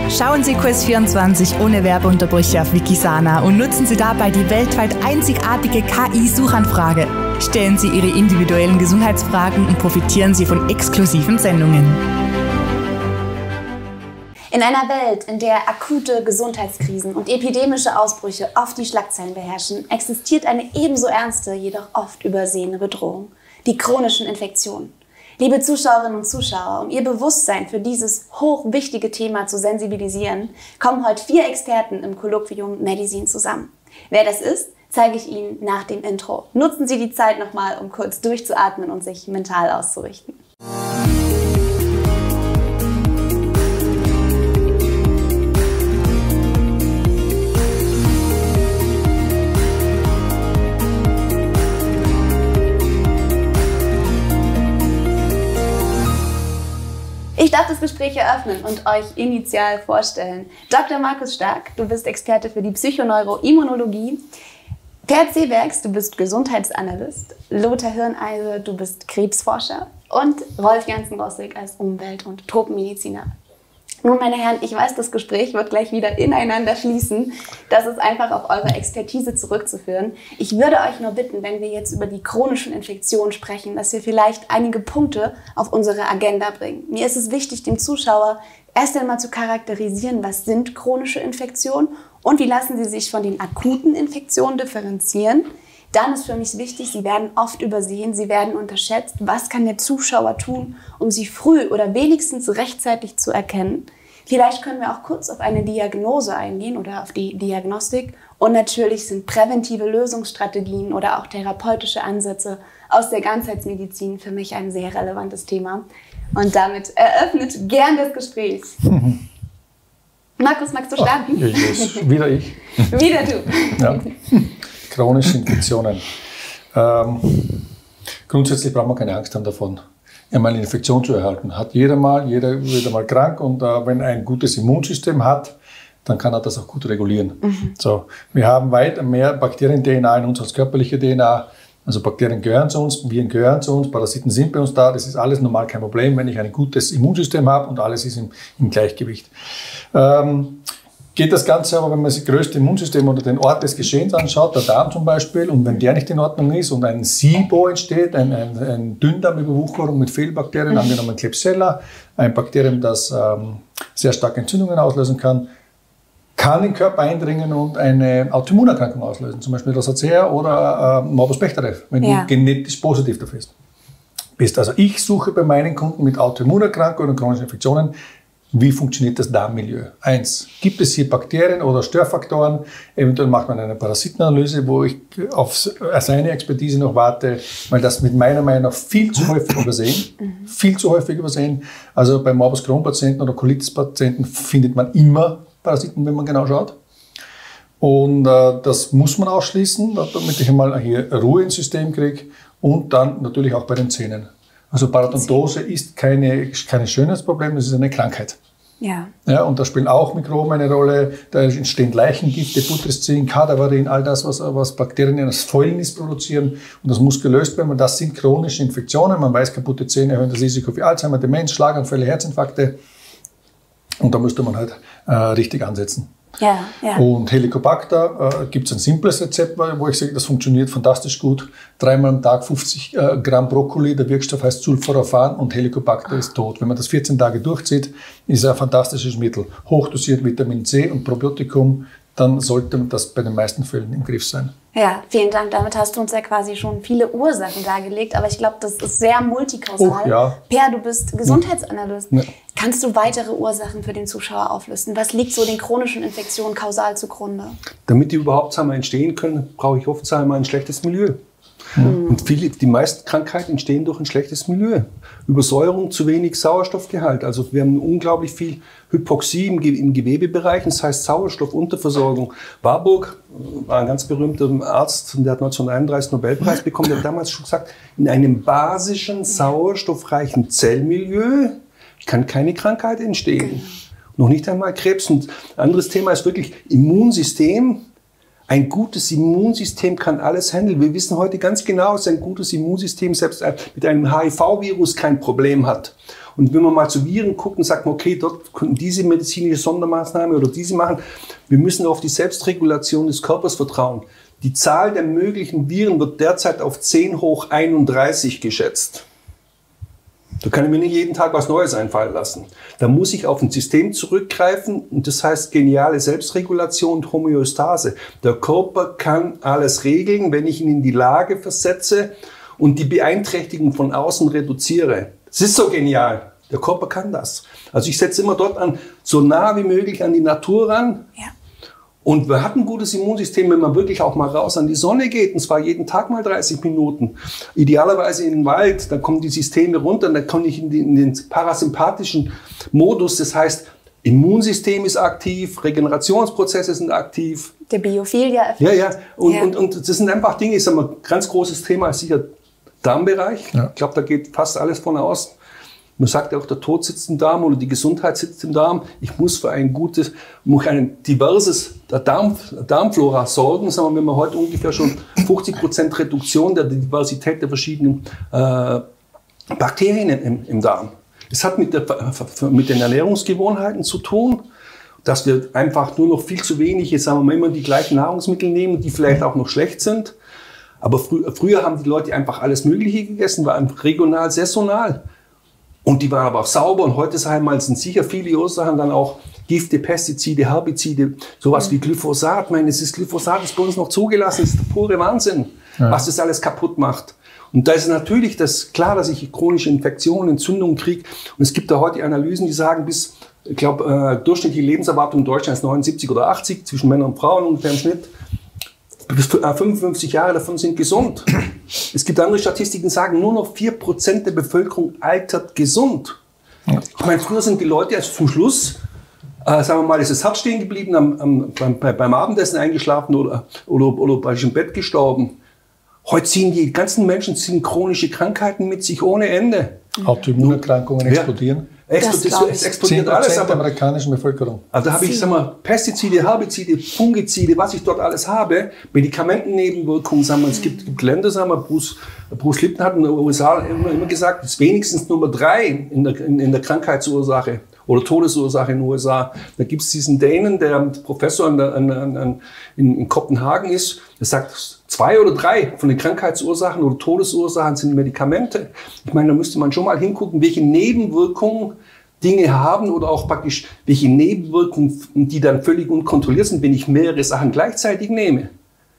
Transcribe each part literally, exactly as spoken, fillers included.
Schauen Sie Quiz vierundzwanzig ohne Werbeunterbrüche auf Wikisana und nutzen Sie dabei die weltweit einzigartige K I-Suchanfrage. Stellen Sie Ihre individuellen Gesundheitsfragen und profitieren Sie von exklusiven Sendungen. In einer Welt, in der akute Gesundheitskrisen und epidemische Ausbrüche oft die Schlagzeilen beherrschen, existiert eine ebenso ernste, jedoch oft übersehene Bedrohung: die chronischen Infektionen. Liebe Zuschauerinnen und Zuschauer, um Ihr Bewusstsein für dieses hochwichtige Thema zu sensibilisieren, kommen heute vier Experten im Kolloquium Medizin zusammen. Wer das ist, zeige ich Ihnen nach dem Intro. Nutzen Sie die Zeit nochmal, um kurz durchzuatmen und sich mental auszurichten. Ich darf das Gespräch eröffnen und euch initial vorstellen. Doktor Markus Stark, du bist Experte für die Psychoneuroimmunologie. Per Zebergs, du bist Gesundheitsanalyst. Lothar Hirneise, du bist Krebsforscher. Und Rolf Jansen-Rossig als Umwelt- und Tropenmediziner. Nun, meine Herren, ich weiß, das Gespräch wird gleich wieder ineinander fließen. Das ist einfach auf eure Expertise zurückzuführen. Ich würde euch nur bitten, wenn wir jetzt über die chronischen Infektionen sprechen, dass wir vielleicht einige Punkte auf unsere Agenda bringen. Mir ist es wichtig, dem Zuschauer erst einmal zu charakterisieren, was sind chronische Infektionen und wie lassen sie sich von den akuten Infektionen differenzieren. Dann ist für mich wichtig, sie werden oft übersehen, sie werden unterschätzt. Was kann der Zuschauer tun, um sie früh oder wenigstens rechtzeitig zu erkennen? Vielleicht können wir auch kurz auf eine Diagnose eingehen oder auf die Diagnostik. Und natürlich sind präventive Lösungsstrategien oder auch therapeutische Ansätze aus der Ganzheitsmedizin für mich ein sehr relevantes Thema. Und damit eröffnet gern das Gespräch. Mhm. Markus, magst du starten? Ach, yes. Wieder ich. Wieder du. Ja. Chronische Infektionen. Ähm, grundsätzlich braucht man keine Angst haben davon, einmal eine Infektion zu erhalten. Hat jeder mal, jeder wird einmal krank und äh, wenn er ein gutes Immunsystem hat, dann kann er das auch gut regulieren. Mhm. So, wir haben weit mehr Bakterien-D N A in uns als körperliche D N A. Also Bakterien gehören zu uns, Viren gehören zu uns, Parasiten sind bei uns da. Das ist alles normal kein Problem, wenn ich ein gutes Immunsystem habe und alles ist im, im Gleichgewicht. Ähm, Geht das Ganze aber, wenn man sich das größte Immunsystem oder den Ort des Geschehens anschaut, der Darm zum Beispiel, und wenn der nicht in Ordnung ist und ein SIBO entsteht, ein, ein, ein Dünndarmüberwucherung mit Fehlbakterien, mhm. angenommen Klebsiella, ein Bakterium, das ähm, sehr starke Entzündungen auslösen kann, kann in den Körper eindringen und eine Autoimmunerkrankung auslösen, zum Beispiel Rosacea oder äh, Morbus Bechterew, wenn ja. du genetisch positiv dafür bist. Also ich suche bei meinen Kunden mit Autoimmunerkrankungen und chronischen Infektionen, wie funktioniert das Darmmilieu? Eins, gibt es hier Bakterien oder Störfaktoren? Eventuell macht man eine Parasitenanalyse, wo ich auf seine Expertise noch warte, weil das mit meiner Meinung nach viel zu häufig übersehen. Mhm. Viel zu häufig übersehen. Also bei Morbus Crohn-Patienten oder Colitis-Patienten findet man immer Parasiten, wenn man genau schaut. Und äh, das muss man ausschließen, damit ich einmal hier Ruhe ins System kriege. Und dann natürlich auch bei den Zähnen. Also Parodontose ist keine, kein Schönheitsproblem, das ist eine Krankheit. Ja. Ja, und da spielen auch Mikroben eine Rolle. Da entstehen Leichengifte, Putrescin, Kadaverin, all das, was, was Bakterien als Fäulnis produzieren. Und das muss gelöst werden, weil das sind chronische Infektionen. Man weiß, kaputte Zähne erhöhen das Risiko für Alzheimer, Demenz, Schlaganfälle, Herzinfarkte. Und da müsste man halt äh, richtig ansetzen. Ja, ja. Und Helicobacter äh, gibt es ein simples Rezept, wo ich sage, das funktioniert fantastisch gut. Dreimal am Tag fünfzig äh, Gramm Brokkoli, der Wirkstoff heißt Sulforaphan und Helicobacter ist tot. Wenn man das vierzehn Tage durchzieht, ist es ein fantastisches Mittel. Hochdosiert Vitamin C und Probiotikum, dann sollte das bei den meisten Fällen im Griff sein. Ja, vielen Dank. Damit hast du uns ja quasi schon viele Ursachen dargelegt, aber ich glaube, das ist sehr multikausal. Oh, ja. Per, du bist Gesundheitsanalyst. Ja. Kannst du weitere Ursachen für den Zuschauer auflisten? Was liegt so den chronischen Infektionen kausal zugrunde? Damit die überhaupt sagen wir, entstehen können, brauche ich oft sagen wir, ein schlechtes Milieu. Mhm. Und viele, die meisten Krankheiten entstehen durch ein schlechtes Milieu. Übersäuerung, zu wenig Sauerstoffgehalt. Also wir haben unglaublich viel Hypoxie im, Ge im Gewebebereich, das heißt Sauerstoffunterversorgung. Warburg war ein ganz berühmter Arzt, der hat neunzehnhunderteinunddreißig Nobelpreis bekommen, der hat damals schon gesagt, in einem basischen, sauerstoffreichen Zellmilieu kann keine Krankheit entstehen. Noch nicht einmal Krebs. Und ein anderes Thema ist wirklich Immunsystem. Ein gutes Immunsystem kann alles handeln. Wir wissen heute ganz genau, dass ein gutes Immunsystem selbst mit einem H I V-Virus kein Problem hat. Und wenn wir mal zu Viren gucken, sagt man, okay, dort können diese medizinische Sondermaßnahme oder diese machen. Wir müssen auf die Selbstregulation des Körpers vertrauen. Die Zahl der möglichen Viren wird derzeit auf zehn hoch einunddreißig geschätzt. Da kann ich mir nicht jeden Tag was Neues einfallen lassen. Da muss ich auf ein System zurückgreifen und das heißt geniale Selbstregulation und Homöostase. Der Körper kann alles regeln, wenn ich ihn in die Lage versetze und die Beeinträchtigung von außen reduziere. Das ist so genial. Der Körper kann das. Also ich setze immer dort an, so nah wie möglich an die Natur ran. Ja. Und wir hatten ein gutes Immunsystem, wenn man wirklich auch mal raus an die Sonne geht, und zwar jeden Tag mal dreißig Minuten. Idealerweise in den Wald, dann kommen die Systeme runter, und dann komme ich in den, in den parasympathischen Modus. Das heißt, Immunsystem ist aktiv, Regenerationsprozesse sind aktiv. Der Biophilia. Ja, ja. Und, ja. Und, und das sind einfach Dinge, ich sage mal, ganz großes Thema ist sicher Darmbereich. Ja. Ich glaube, da geht fast alles von aus. Man sagt ja auch, der Tod sitzt im Darm oder die Gesundheit sitzt im Darm. Ich muss für ein gutes, muss ein diverses Darm, Darmflora sorgen. Sagen wir, wenn wir heute ungefähr schon fünfzig Prozent Reduktion der Diversität der verschiedenen äh, Bakterien im, im Darm. Das hat mit, der, mit den Ernährungsgewohnheiten zu tun, dass wir einfach nur noch viel zu wenig, jetzt sagen wir mal, immer die gleichen Nahrungsmittel nehmen, die vielleicht auch noch schlecht sind. Aber frü früher haben die Leute einfach alles Mögliche gegessen, war regional, saisonal. Und die waren aber auch sauber, und heute sagen wir mal, sind sicher viele Ursachen dann auch Gifte, Pestizide, Herbizide, sowas wie Glyphosat. Ich meine, es ist Glyphosat ist bei uns noch zugelassen, das ist der pure Wahnsinn, ja. Was das alles kaputt macht. Und da ist natürlich das klar, dass ich chronische Infektionen, Entzündungen kriege. Und es gibt da heute Analysen, die sagen, bis, ich glaube, äh, durchschnittliche Lebenserwartung in Deutschland ist neunundsiebzig oder achtzig, zwischen Männern und Frauen ungefähr im Schnitt. Bis fünfundfünfzig Jahre davon sind gesund. Es gibt andere Statistiken, die sagen, nur noch vier Prozent der Bevölkerung altert gesund. Ich meine, früher sind die Leute also zum Schluss, äh, sagen wir mal, ist das Herz stehen geblieben, am, am, beim, beim Abendessen eingeschlafen oder, oder, oder bei im Bett gestorben. Heute ziehen die ganzen Menschen ziehen chronische Krankheiten mit sich ohne Ende. Autoimmunerkrankungen explodieren. Explodiert, es explodiert alles. Aber der amerikanischen Bevölkerung. Also da habe ich, sag mal, Pestizide, Herbizide, Fungizide, was ich dort alles habe, Medikamentennebenwirkungen, sagen wir, es gibt, gibt Länder, sagen wir, Bruce, Bruce Lipton hat in den U S A immer, immer gesagt, es ist wenigstens Nummer drei in der, in, in der Krankheitsursache oder Todesursache in den U S A. Da gibt es diesen Dänen, der Professor an der, an, an, in, in Kopenhagen ist, der sagt, zwei oder drei von den Krankheitsursachen oder Todesursachen sind Medikamente. Ich meine, da müsste man schon mal hingucken, welche Nebenwirkungen Dinge haben oder auch praktisch welche Nebenwirkungen, die dann völlig unkontrolliert sind, wenn ich mehrere Sachen gleichzeitig nehme.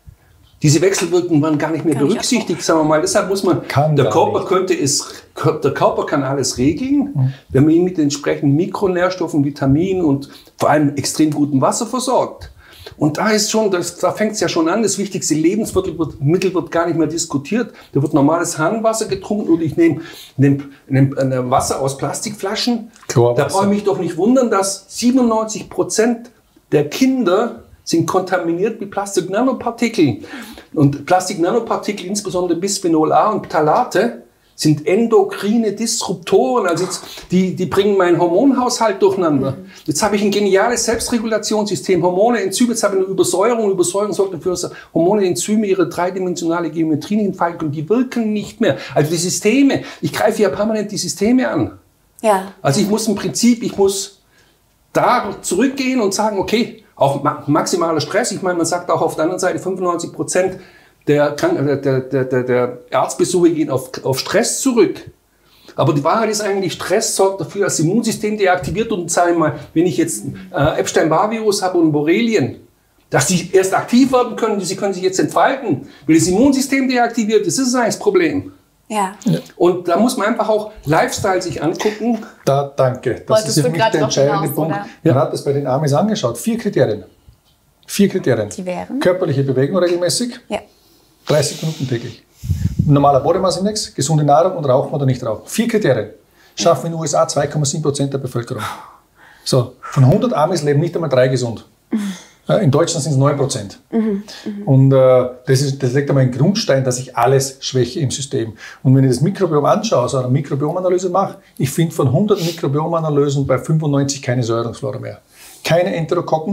Diese Wechselwirkungen waren gar nicht mehr kann berücksichtigt, sagen wir mal. Deshalb muss man, kann der Körper nicht. könnte es, der Körper kann alles regeln, mhm. wenn man ihn mit den entsprechenden Mikronährstoffen, Vitaminen und vor allem extrem gutem Wasser versorgt. Und da ist schon, das, da fängt es ja schon an, das wichtigste Lebensmittel wird, Mittel wird gar nicht mehr diskutiert. Da wird normales Hahnenwasser getrunken oder ich nehme, nehme, nehme Wasser aus Plastikflaschen. Chlorwasser. Da brauche ich mich doch nicht wundern, dass siebenundneunzig Prozent der Kinder sind kontaminiert mit Plastik-Nanopartikeln. Und Plastik-Nanopartikel, insbesondere Bisphenol A und Phthalate, sind endokrine Disruptoren, also jetzt, die, die bringen meinen Hormonhaushalt durcheinander. Mhm. Jetzt habe ich ein geniales Selbstregulationssystem, Hormone, Enzyme, jetzt habe ich eine Übersäuerung. Übersäuerung sorgt dafür, dass Hormone, Enzyme ihre dreidimensionale Geometrie nicht entfalten und die wirken nicht mehr. Also die Systeme, ich greife ja permanent die Systeme an. Ja. Also ich muss im Prinzip, ich muss da zurückgehen und sagen, okay, auch maximaler Stress, ich meine, man sagt auch auf der anderen Seite fünfundneunzig Prozent Der, der, der, der, der Arztbesuche gehen auf, auf Stress zurück. Aber die Wahrheit ist eigentlich, Stress sorgt dafür, dass das Immunsystem deaktiviert und sage ich mal, wenn ich jetzt äh, Epstein-Barr-Virus habe und Borrelien, dass die erst aktiv werden können, sie können sich jetzt entfalten, weil das Immunsystem deaktiviert ist, das ist eigentlich das Problem. Ja. Und da muss man einfach auch Lifestyle sich angucken. Da, danke. Das Wolltest ist für mich der entscheidende hinaus, Punkt. Man hat das bei den Amis angeschaut. Vier Kriterien. Vier Kriterien. Die wären? Körperliche Bewegung regelmäßig. Ja. dreißig Minuten täglich. Normaler Body Mass Index, gesunde Nahrung und rauchen oder nicht rauchen. Vier Kriterien. Schaffen in den U S A zwei Komma sieben Prozent der Bevölkerung. So, von hundert Amis leben nicht einmal drei gesund. In Deutschland sind es neun Prozent. Mhm, und äh, das, ist, das legt einmal einen Grundstein, dass ich alles schwäche im System. Und wenn ich das Mikrobiom anschaue, also eine Mikrobiomanalyse mache, ich finde von hundert Mikrobiomanalysen bei fünfundneunzig keine Säuerungsflora mehr. Keine Enterokokken,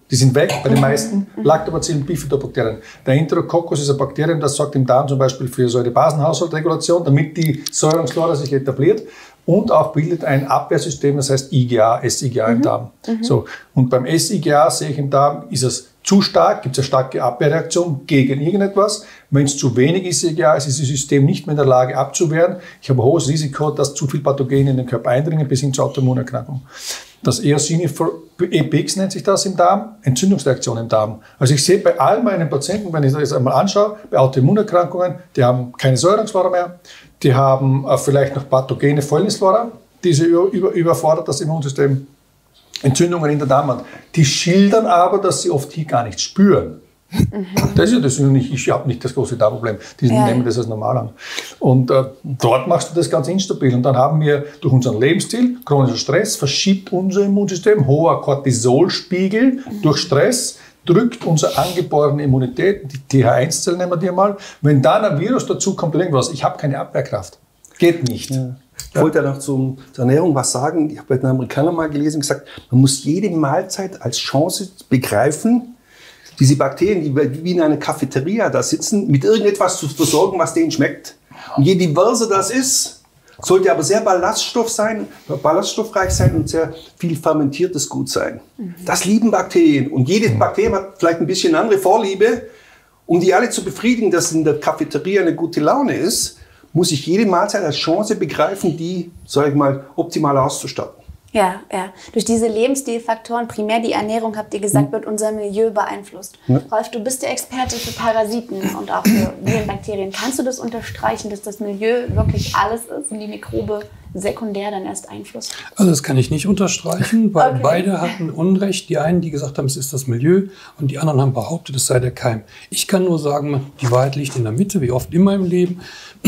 Die sind weg bei den meisten. Lactobacillen, Bifidobakterien. Der Enterococcus ist ein Bakterium, das sorgt im Darm zum Beispiel für Säurebasenhaushaltregulation, damit die Säurungsflora sich etabliert. Und auch bildet ein Abwehrsystem, das heißt I G A, S I G A im Darm. Mhm. So. Und beim S I G A sehe ich im Darm, ist es zu stark, gibt es eine starke Abwehrreaktion gegen irgendetwas. Wenn es zu wenig S I G A ist, ist das System nicht mehr in der Lage abzuwehren. Ich habe ein hohes Risiko, dass zu viel Pathogene in den Körper eindringen, bis hin zur Autoimmunerkrankung. Das Eosinophil E P X nennt sich das im Darm, Entzündungsreaktion im Darm. Also ich sehe bei all meinen Patienten, wenn ich das einmal anschaue, bei Autoimmunerkrankungen, die haben keine Säurungsflora mehr, die haben äh, vielleicht noch pathogene Fäulnisflora, die sie über, über, überfordert das Immunsystem, Entzündungen in der Darmwand. Die schildern aber, dass sie oft hier gar nicht spüren. Mhm. Das ist ja das nicht, ich habe nicht das große Darmproblem, die ja. nehmen das als normal an. Und äh, dort machst du das ganz instabil. Und dann haben wir durch unseren Lebensstil, chronischer Stress, verschiebt unser Immunsystem, hoher Cortisolspiegel mhm. durch Stress, drückt unsere angeborene Immunität, die T H eins Zellen nehmen wir die mal. Wenn dann ein Virus dazu kommt, irgendwas, ich habe keine Abwehrkraft. Geht nicht. Ja. Ich wollte ja noch zum, zur Ernährung was sagen. Ich habe bei den Amerikanern mal gelesen und gesagt, man muss jede Mahlzeit als Chance begreifen, diese Bakterien, die wie in einer Cafeteria da sitzen, mit irgendetwas zu versorgen, was denen schmeckt. Und je diverser das ist, sollte aber sehr Ballaststoff sein, ballaststoffreich sein und sehr viel fermentiertes Gut sein. Mhm. Das lieben Bakterien. Und jedes Bakterium hat vielleicht ein bisschen andere Vorliebe. Um die alle zu befriedigen, dass in der Cafeteria eine gute Laune ist, muss ich jede Mahlzeit als Chance begreifen, die, sage ich mal, optimal auszustatten. Ja, ja. Durch diese Lebensstilfaktoren, primär die Ernährung, habt ihr gesagt, wird unser Milieu beeinflusst. Ja. Rolf, du bist der Experte für Parasiten und auch für Viren, Bakterien. Kannst du das unterstreichen, dass das Milieu wirklich alles ist und die Mikrobe sekundär dann erst Einfluss? Also das kann ich nicht unterstreichen, weil Okay. beide hatten Unrecht. Die einen, die gesagt haben, es ist das Milieu, und die anderen haben behauptet, es sei der Keim. Ich kann nur sagen, die Wahrheit liegt in der Mitte, wie oft immer im Leben.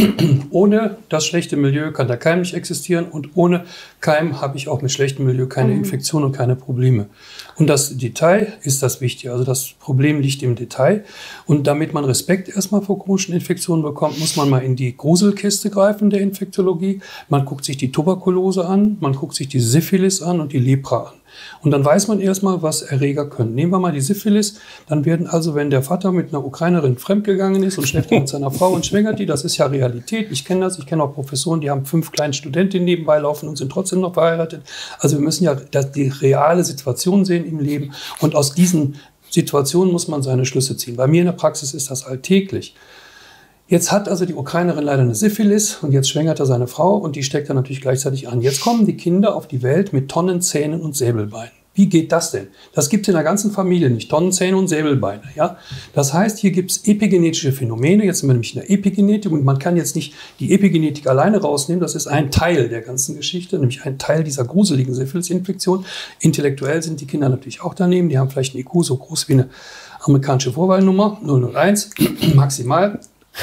Ohne das schlechte Milieu kann der Keim nicht existieren, und ohne Keim habe ich auch mit schlechtem Milieu keine mhm. Infektion und keine Probleme. Und das Detail ist das Wichtige. Also das Problem liegt im Detail. Und damit man Respekt erstmal vor chronischen Infektionen bekommt, muss man mal in die Gruselkiste greifen der Infektologie. Man guckt sich die Tuberkulose an, man guckt sich die Syphilis an und die Lepra an. Und dann weiß man erstmal, was Erreger können. Nehmen wir mal die Syphilis. Dann werden also, wenn der Vater mit einer Ukrainerin fremdgegangen ist und schläft mit seiner Frau und schwängert die, das ist ja Realität. Ich kenne das. Ich kenne auch Professoren, die haben fünf kleine Studentinnen nebenbei laufen und sind trotzdem noch verheiratet. Also wir müssen ja die reale Situation sehen im Leben. Und aus diesen Situationen muss man seine Schlüsse ziehen. Bei mir in der Praxis ist das alltäglich. Jetzt hat also die Ukrainerin leider eine Syphilis und jetzt schwängert er seine Frau und die steckt er natürlich gleichzeitig an. Jetzt kommen die Kinder auf die Welt mit Tonnenzähnen und Säbelbeinen. Wie geht das denn? Das gibt es in der ganzen Familie nicht, Tonnenzähne und Säbelbeine. Ja? Das heißt, hier gibt es epigenetische Phänomene, jetzt sind wir nämlich in der Epigenetik, und man kann jetzt nicht die Epigenetik alleine rausnehmen, das ist ein Teil der ganzen Geschichte, nämlich ein Teil dieser gruseligen Syphilis-Infektion. Intellektuell sind die Kinder natürlich auch daneben, die haben vielleicht eine I Q so groß wie eine amerikanische Vorwahlnummer, null null eins maximal.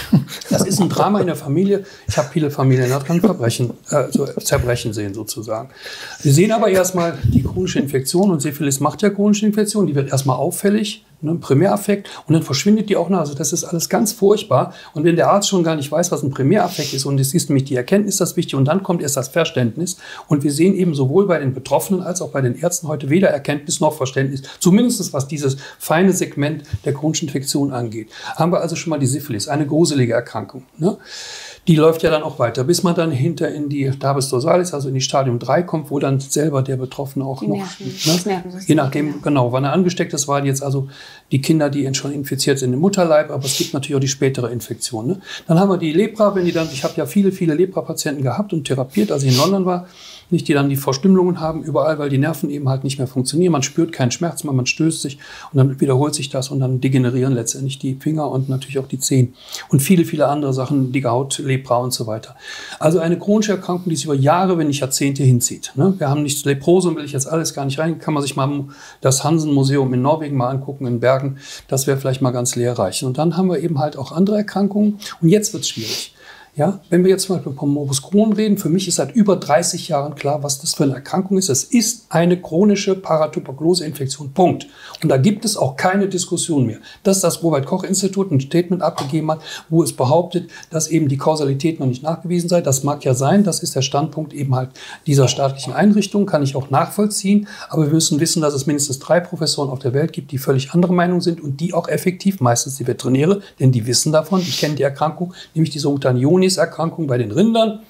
Das ist ein Drama in der Familie. Ich habe viele Familien daran Verbrechen, äh, so zerbrechen sehen sozusagen. Wir sehen aber erstmal die chronische Infektion, und Syphilis macht ja chronische Infektion. Die wird erstmal auffällig, ne, ein Primäraffekt, und dann verschwindet die auch noch. Also das ist alles ganz furchtbar. Und wenn der Arzt schon gar nicht weiß, was ein Primäraffekt ist, und es ist nämlich die Erkenntnis das Wichtige, und dann kommt erst das Verständnis. Und wir sehen eben sowohl bei den Betroffenen als auch bei den Ärzten heute weder Erkenntnis noch Verständnis, zumindest was dieses feine Segment der chronischen Infektion angeht. Haben wir also schon mal die Syphilis, eine gruselige Erkrankung. Ne? Die läuft ja dann auch weiter, bis man dann hinter in die Dabes dorsalis, also in die Stadium drei kommt, wo dann selber der Betroffene auch die noch, Nerven, ne? Je nachdem, ja. genau, wann er angesteckt ist, waren jetzt also die Kinder, die schon infiziert sind im Mutterleib, aber es gibt natürlich auch die spätere Infektion. Ne? Dann haben wir die Lepra, wenn die dann, ich habe ja viele, viele Lepra-Patienten gehabt und therapiert, als ich in London war, nicht, die dann die Verstümmelungen haben überall, weil die Nerven eben halt nicht mehr funktionieren. Man spürt keinen Schmerz mehr, man stößt sich und dann wiederholt sich das und dann degenerieren letztendlich die Finger und natürlich auch die Zehen. Und viele, viele andere Sachen, dicke Haut, Lepra und so weiter. Also eine chronische Erkrankung, die sich über Jahre, wenn nicht Jahrzehnte hinzieht. Ne? Wir haben nicht Leprose, will ich jetzt alles gar nicht rein, kann man sich mal das Hansen-Museum in Norwegen mal angucken, in Bergen. Das wäre vielleicht mal ganz lehrreich. Und dann haben wir eben halt auch andere Erkrankungen. Und jetzt wird es schwierig. Ja, wenn wir jetzt zum Beispiel vom Morbus Crohn reden, für mich ist seit über dreißig Jahren klar, was das für eine Erkrankung ist. Es ist eine chronische Paratuberkulose-Infektion, Punkt. Und da gibt es auch keine Diskussion mehr. Dass das Robert-Koch-Institut ein Statement abgegeben hat, wo es behauptet, dass eben die Kausalität noch nicht nachgewiesen sei, das mag ja sein, das ist der Standpunkt eben halt dieser staatlichen Einrichtung, kann ich auch nachvollziehen. Aber wir müssen wissen, dass es mindestens drei Professoren auf der Welt gibt, die völlig andere Meinung sind und die auch effektiv, meistens die Veterinäre, denn die wissen davon, die kennen die Erkrankung, nämlich die sogenannten Ionis-Erkrankung bei den Rindern.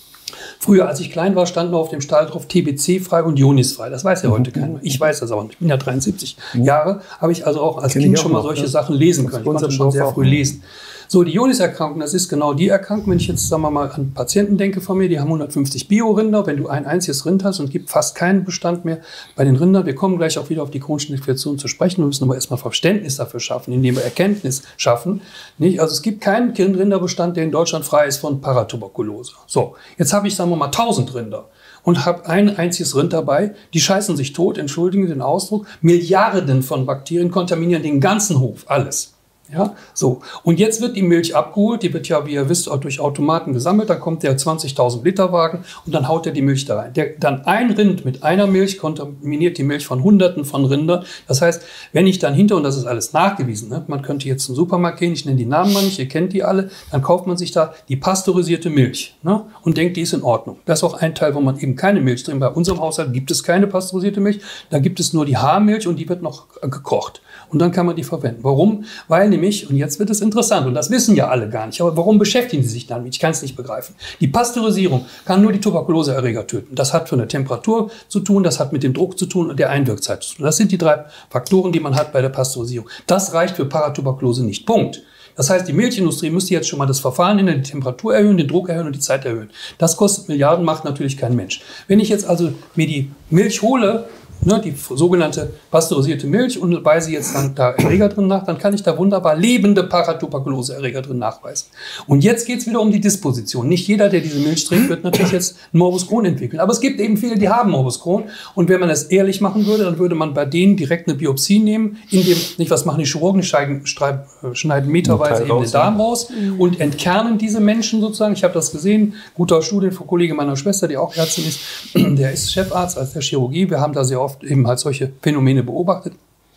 Früher, als ich klein war, stand noch auf dem Stall drauf T B C-frei und Ionis-frei. Das weiß ja heute keiner. Ich weiß das aber nicht. Ich bin ja dreiundsiebzig mhm. Jahre, habe ich also auch als Kenn Kind schon mal solche noch, Sachen lesen können. Ich konnte schon sehr früh lesen. So, die Ionis-Erkrankung, das ist genau die Erkrankung, wenn ich jetzt, sagen wir mal, an Patienten denke von mir, die haben hundertfünfzig Bio-Rinder, wenn du ein einziges Rind hast und gibt fast keinen Bestand mehr bei den Rindern. Wir kommen gleich auch wieder auf die chronischen Infektionen zu sprechen. Wir müssen aber erstmal Verständnis dafür schaffen, indem wir Erkenntnis schaffen. Nicht? Also es gibt keinen Rinderbestand, der in Deutschland frei ist von Paratuberkulose. So, jetzt habe ich, sagen wir mal, tausend Rinder und habe ein einziges Rind dabei, die scheißen sich tot, entschuldigen den Ausdruck, Milliarden von Bakterien kontaminieren den ganzen Hof, alles. Ja, so. Und jetzt wird die Milch abgeholt, die wird ja, wie ihr wisst, auch durch Automaten gesammelt, dann kommt der zwanzigtausend Liter Wagen und dann haut er die Milch da rein. Der, dann ein Rind mit einer Milch kontaminiert die Milch von Hunderten von Rindern. Das heißt, wenn ich dann hinter, und das ist alles nachgewiesen, ne, man könnte jetzt zum Supermarkt gehen, ich nenne die Namen mal nicht, ihr kennt die alle, dann kauft man sich da die pasteurisierte Milch, ne, und denkt, die ist in Ordnung. Das ist auch ein Teil, wo man eben keine Milch drin, bei unserem Haushalt gibt es keine pasteurisierte Milch, da gibt es nur die Haarmilch und die wird noch gekocht. Und dann kann man die verwenden. Warum? Weil nämlich, und jetzt wird es interessant, und das wissen ja alle gar nicht, aber warum beschäftigen sie sich damit? Ich kann es nicht begreifen. Die Pasteurisierung kann nur die Tuberkuloseerreger töten. Das hat von der Temperatur zu tun, das hat mit dem Druck zu tun und der Einwirkzeit zu tun. Das sind die drei Faktoren, die man hat bei der Pasteurisierung. Das reicht für Paratuberkulose nicht. Punkt. Das heißt, die Milchindustrie müsste jetzt schon mal das Verfahren in der Temperatur erhöhen, den Druck erhöhen und die Zeit erhöhen. Das kostet Milliarden, macht natürlich kein Mensch. Wenn ich jetzt also mir die Milch hole, ne, die sogenannte pasteurisierte Milch, und weise jetzt dann da Erreger drin nach, dann kann ich da wunderbar lebende Paratuberkulose-Erreger drin nachweisen. Und jetzt geht es wieder um die Disposition. Nicht jeder, der diese Milch trinkt, wird natürlich jetzt einen Morbus Crohn entwickeln. Aber es gibt eben viele, die haben Morbus Crohn. Und wenn man das ehrlich machen würde, dann würde man bei denen direkt eine Biopsie nehmen, in dem, nicht was machen die Chirurgen, die schneiden, schneiden meterweise eben den Darm raus und entkernen diese Menschen sozusagen. Ich habe das gesehen, guter Studienkollege meiner Schwester, die auch Ärztin ist, der ist Chefarzt als der Chirurgie. Wir haben da sehr oft eben halt solche Phänomene beobachtet.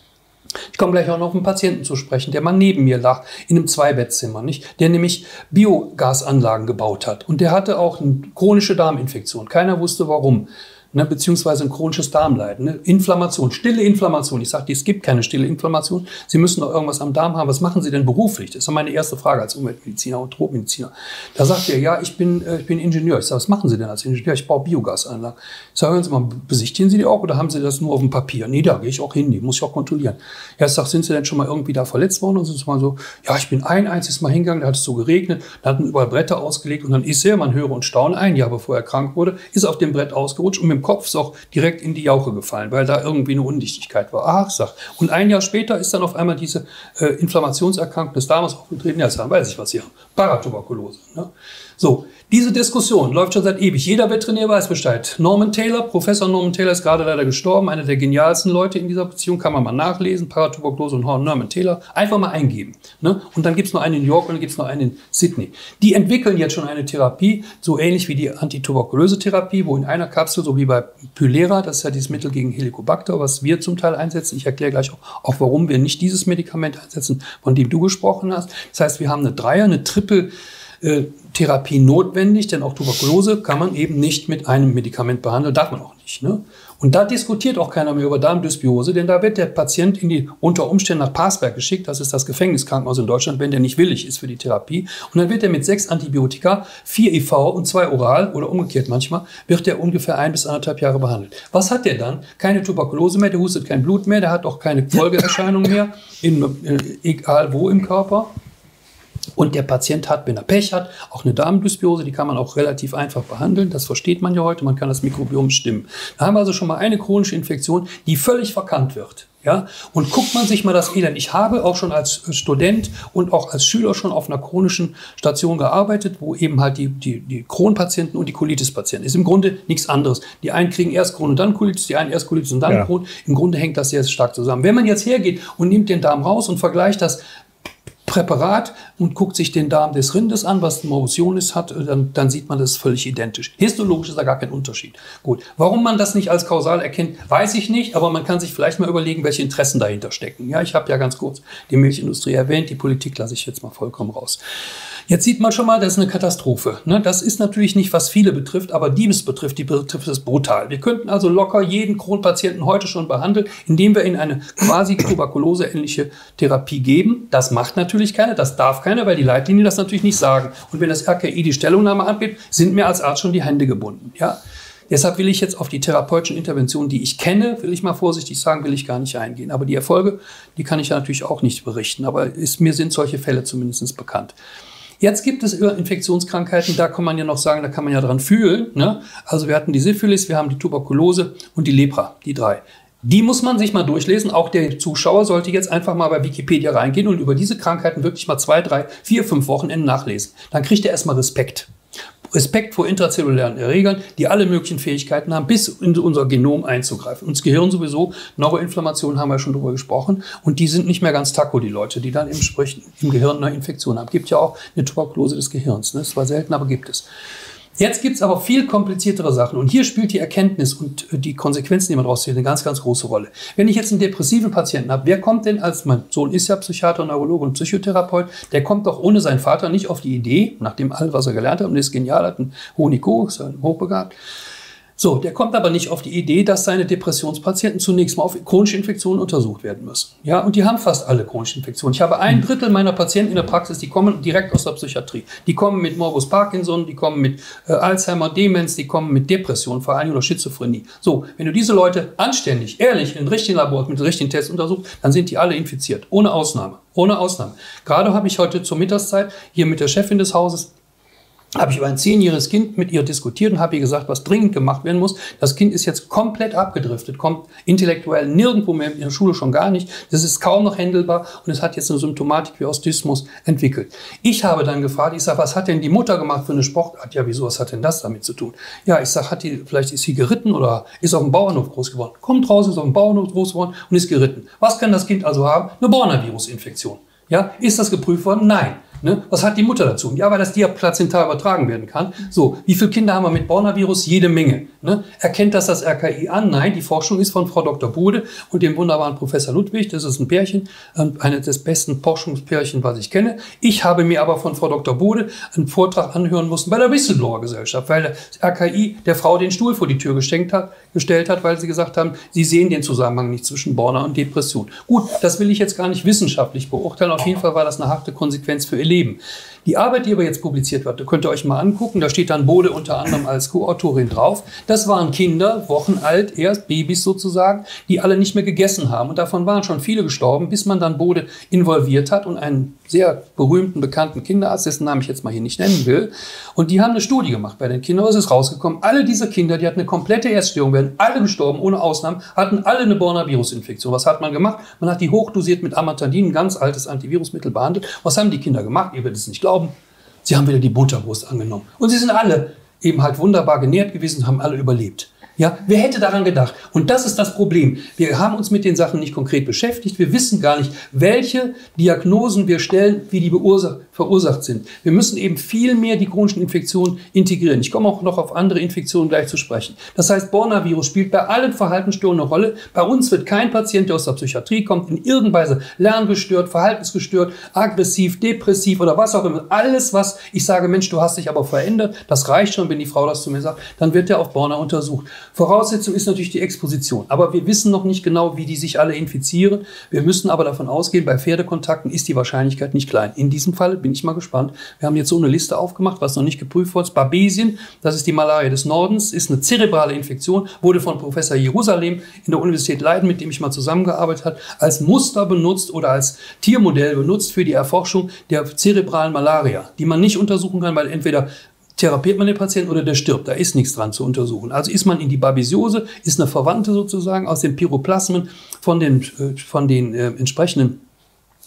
Ich komme gleich auch noch auf einen Patienten zu sprechen, der mal neben mir lag, in einem Zweibettzimmer, nicht? Der nämlich Biogasanlagen gebaut hat. Und der hatte auch eine chronische Darminfektion. Keiner wusste warum. Ne, beziehungsweise ein chronisches Darmleiden, ne? Inflammation, stille Inflammation. Ich sage, es gibt keine stille Inflammation. Sie müssen doch irgendwas am Darm haben. Was machen Sie denn beruflich? Das ist meine erste Frage als Umweltmediziner und Tropmediziner. Da sagt er, ja, ich bin, äh, ich bin Ingenieur. Ich sage, was machen Sie denn als Ingenieur? Ich baue Biogasanlagen. Ich sage, hören Sie mal, besichtigen Sie die auch oder haben Sie das nur auf dem Papier? Nee, da gehe ich auch hin, die muss ich auch kontrollieren. Ja, ich sage, sind Sie denn schon mal irgendwie da verletzt worden? Und sind Sie mal so, ja, ich bin ein einziges Mal hingegangen, da hat es so geregnet, da hatten überall Bretter ausgelegt und dann ist er, man höre und staune, ein Jahr bevor er krank wurde, ist auf dem Brett ausgerutscht und mit dem Kopf ist auch direkt in die Jauche gefallen, weil da irgendwie eine Undichtigkeit war. Ach, sag. Und ein Jahr später ist dann auf einmal diese äh, Inflammationserkrankung des Darmes aufgetreten. Ja, dann weiß ich, was hier. Paratuberkulose. Ne? So, diese Diskussion läuft schon seit ewig. Jeder Veterinär weiß Bescheid. Norman Taylor, Professor Norman Taylor ist gerade leider gestorben. Einer der genialsten Leute in dieser Beziehung, kann man mal nachlesen. Paratuberkulose und Norman Taylor. Einfach mal eingeben. Ne? Und dann gibt es noch einen in New York und dann gibt es noch einen in Sydney. Die entwickeln jetzt schon eine Therapie, so ähnlich wie die Antituberkulose-Therapie, wo in einer Kapsel, so wie bei Pylera, das ist ja dieses Mittel gegen Helicobacter, was wir zum Teil einsetzen. Ich erkläre gleich auch, auch warum wir nicht dieses Medikament einsetzen, von dem du gesprochen hast. Das heißt, wir haben eine Dreier-, eine Triple- Therapie notwendig, denn auch Tuberkulose kann man eben nicht mit einem Medikament behandeln, darf man auch nicht. Ne? Und da diskutiert auch keiner mehr über Darmdysbiose, denn da wird der Patient in die, unter Umständen nach Parsberg geschickt, das ist das Gefängniskrankenhaus in Deutschland, wenn der nicht willig ist für die Therapie. Und dann wird er mit sechs Antibiotika, vier I V und zwei oral oder umgekehrt manchmal, wird er ungefähr ein bis anderthalb Jahre behandelt. Was hat der dann? Keine Tuberkulose mehr, der hustet kein Blut mehr, der hat auch keine Folgeerscheinungen mehr, in, äh, egal wo im Körper. Und der Patient hat, wenn er Pech hat, auch eine Darmdysbiose, die kann man auch relativ einfach behandeln. Das versteht man ja heute, man kann das Mikrobiom bestimmen. Da haben wir also schon mal eine chronische Infektion, die völlig verkannt wird. Ja? Und guckt man sich mal das Elend. Ich habe auch schon als Student und auch als Schüler schon auf einer chronischen Station gearbeitet, wo eben halt die, die, die Crohn-Patienten und die Colitis-Patienten ist im Grunde nichts anderes. Die einen kriegen erst Crohn und dann Colitis, die einen erst Colitis und dann ja. Crohn. Im Grunde hängt das sehr stark zusammen. Wenn man jetzt hergeht und nimmt den Darm raus und vergleicht das Präparat und guckt sich den Darm des Rindes an, was Morbus Ionis hat, dann, dann sieht man, das ist völlig identisch. Histologisch ist da gar kein Unterschied. Gut, warum man das nicht als kausal erkennt, weiß ich nicht, aber man kann sich vielleicht mal überlegen, welche Interessen dahinter stecken. Ja, ich habe ja ganz kurz die Milchindustrie erwähnt, die Politik lasse ich jetzt mal vollkommen raus. Jetzt sieht man schon mal, das ist eine Katastrophe. Das ist natürlich nicht, was viele betrifft, aber die es betrifft, die betrifft es brutal. Wir könnten also locker jeden Kronpatienten heute schon behandeln, indem wir ihnen eine quasi tuberkuloseähnliche Therapie geben. Das macht natürlich keiner, das darf keiner, weil die Leitlinien das natürlich nicht sagen. Und wenn das R K I die Stellungnahme abgibt, sind mir als Arzt schon die Hände gebunden. Ja? Deshalb will ich jetzt auf die therapeutischen Interventionen, die ich kenne, will ich mal vorsichtig sagen, will ich gar nicht eingehen. Aber die Erfolge, die kann ich ja natürlich auch nicht berichten. Aber ist, mir sind solche Fälle zumindest bekannt. Jetzt gibt es Infektionskrankheiten, da kann man ja noch sagen, da kann man ja dran fühlen. Ne? Also wir hatten die Syphilis, wir haben die Tuberkulose und die Lepra, die drei. Die muss man sich mal durchlesen. Auch der Zuschauer sollte jetzt einfach mal bei Wikipedia reingehen und über diese Krankheiten wirklich mal zwei, drei, vier, fünf Wochenenden nachlesen. Dann kriegt er erstmal Respekt. Respekt vor intrazellulären Erregern, die alle möglichen Fähigkeiten haben, bis in unser Genom einzugreifen. Und das Gehirn sowieso, Neuroinflammation haben wir schon drüber gesprochen. Und die sind nicht mehr ganz taco, die Leute, die dann im, im Gehirn eine Infektion haben. Gibt ja auch eine Tuberkulose des Gehirns. Ne? Das war selten, aber gibt es. Jetzt gibt es aber viel kompliziertere Sachen. Und hier spielt die Erkenntnis und die Konsequenzen, die man daraus zieht, eine ganz, ganz große Rolle. Wenn ich jetzt einen depressiven Patienten habe, wer kommt denn als, mein Sohn ist ja Psychiater, Neurologe und Psychotherapeut, der kommt doch ohne seinen Vater nicht auf die Idee, nach dem all, was er gelernt hat, und ist genial, hat einen hohen I Q, ist ja hochbegabt. So, der kommt aber nicht auf die Idee, dass seine Depressionspatienten zunächst mal auf chronische Infektionen untersucht werden müssen. Ja, und die haben fast alle chronische Infektionen. Ich habe ein Drittel meiner Patienten in der Praxis, die kommen direkt aus der Psychiatrie. Die kommen mit Morbus Parkinson, die kommen mit äh, Alzheimer, Demenz, die kommen mit Depression, vor allem oder Schizophrenie. So, wenn du diese Leute anständig, ehrlich, in den richtigen Labor mit den richtigen Tests untersuchst, dann sind die alle infiziert. Ohne Ausnahme. Ohne Ausnahme. Gerade habe ich heute zur Mittagszeit hier mit der Chefin des Hauses habe ich über ein zehnjähriges Kind mit ihr diskutiert und habe ihr gesagt, was dringend gemacht werden muss. Das Kind ist jetzt komplett abgedriftet, kommt intellektuell nirgendwo mehr, in der Schule schon gar nicht. Das ist kaum noch händelbar und es hat jetzt eine Symptomatik wie Autismus entwickelt. Ich habe dann gefragt, ich sage, was hat denn die Mutter gemacht für eine Sportart? Ja, wieso, was hat denn das damit zu tun? Ja, ich sage, hat die, vielleicht ist sie geritten oder ist auf dem Bauernhof groß geworden. Kommt raus, ist auf dem Bauernhof groß geworden und ist geritten. Was kann das Kind also haben? Eine Borna-Virus-Infektion. Ja, ist das geprüft worden? Nein. Ne? Was hat die Mutter dazu? Ja, weil das diaplazental übertragen werden kann. So, wie viele Kinder haben wir mit Borna-Virus? Jede Menge. Ne? Erkennt das das R K I an? Nein, die Forschung ist von Frau Doktor Bude und dem wunderbaren Professor Ludwig. Das ist ein Pärchen, eines des besten Forschungspärchen, was ich kenne. Ich habe mir aber von Frau Doktor Bude einen Vortrag anhören müssen bei der Whistleblower-Gesellschaft, weil das R K I der Frau den Stuhl vor die Tür gestellt hat, gestellt hat, weil sie gesagt haben, sie sehen den Zusammenhang nicht zwischen Borna und Depression. Gut, das will ich jetzt gar nicht wissenschaftlich beurteilen. Auf jeden Fall war das eine harte Konsequenz für ihr Leben. Die Arbeit, die aber jetzt publiziert wird, da könnt ihr euch mal angucken, da steht dann Bode unter anderem als Co-Autorin drauf. Das waren Kinder, Wochen alt, erst Babys sozusagen, die alle nicht mehr gegessen haben. Und davon waren schon viele gestorben, bis man dann Bode involviert hat und einen sehr berühmten, bekannten Kinderarzt, dessen Namen ich jetzt mal hier nicht nennen will. Und die haben eine Studie gemacht bei den Kindern. Was ist rausgekommen? Alle diese Kinder, die hatten eine komplette Erststörung, werden alle gestorben, ohne Ausnahmen, hatten alle eine Borna-Virus-Infektion. Was hat man gemacht? Man hat die hochdosiert mit Amantadin, ein ganz altes Antivirusmittel, behandelt. Was haben die Kinder gemacht? Ihr werdet es nicht glauben. Sie haben wieder die Butterbrust angenommen. Und sie sind alle eben halt wunderbar genährt gewesen und haben alle überlebt. Ja, wer hätte daran gedacht? Und das ist das Problem. Wir haben uns mit den Sachen nicht konkret beschäftigt. Wir wissen gar nicht, welche Diagnosen wir stellen, wie die verursacht sind. Wir müssen eben viel mehr die chronischen Infektionen integrieren. Ich komme auch noch auf andere Infektionen gleich zu sprechen. Das heißt, Borna-Virus spielt bei allen Verhaltensstörungen eine Rolle. Bei uns wird kein Patient, der aus der Psychiatrie kommt, in irgendeiner Weise lerngestört, verhaltensgestört, aggressiv, depressiv oder was auch immer. Alles, was ich sage, Mensch, du hast dich aber verändert, das reicht schon, wenn die Frau das zu mir sagt, dann wird der auf Borna untersucht. Voraussetzung ist natürlich die Exposition. Aber wir wissen noch nicht genau, wie die sich alle infizieren. Wir müssen aber davon ausgehen, bei Pferdekontakten ist die Wahrscheinlichkeit nicht klein. In diesem Fall bin ich mal gespannt. Wir haben jetzt so eine Liste aufgemacht, was noch nicht geprüft wurde. Babesien, das ist die Malaria des Nordens, ist eine zerebrale Infektion, wurde von Professor Jerusalem in der Universität Leiden, mit dem ich mal zusammengearbeitet habe, als Muster benutzt oder als Tiermodell benutzt für die Erforschung der zerebralen Malaria, die man nicht untersuchen kann, weil entweder therapiert man den Patienten oder der stirbt. Da ist nichts dran zu untersuchen. Also ist man in die Babesiose, ist eine Verwandte sozusagen aus den Pyroplasmen von den, äh, von den äh, entsprechenden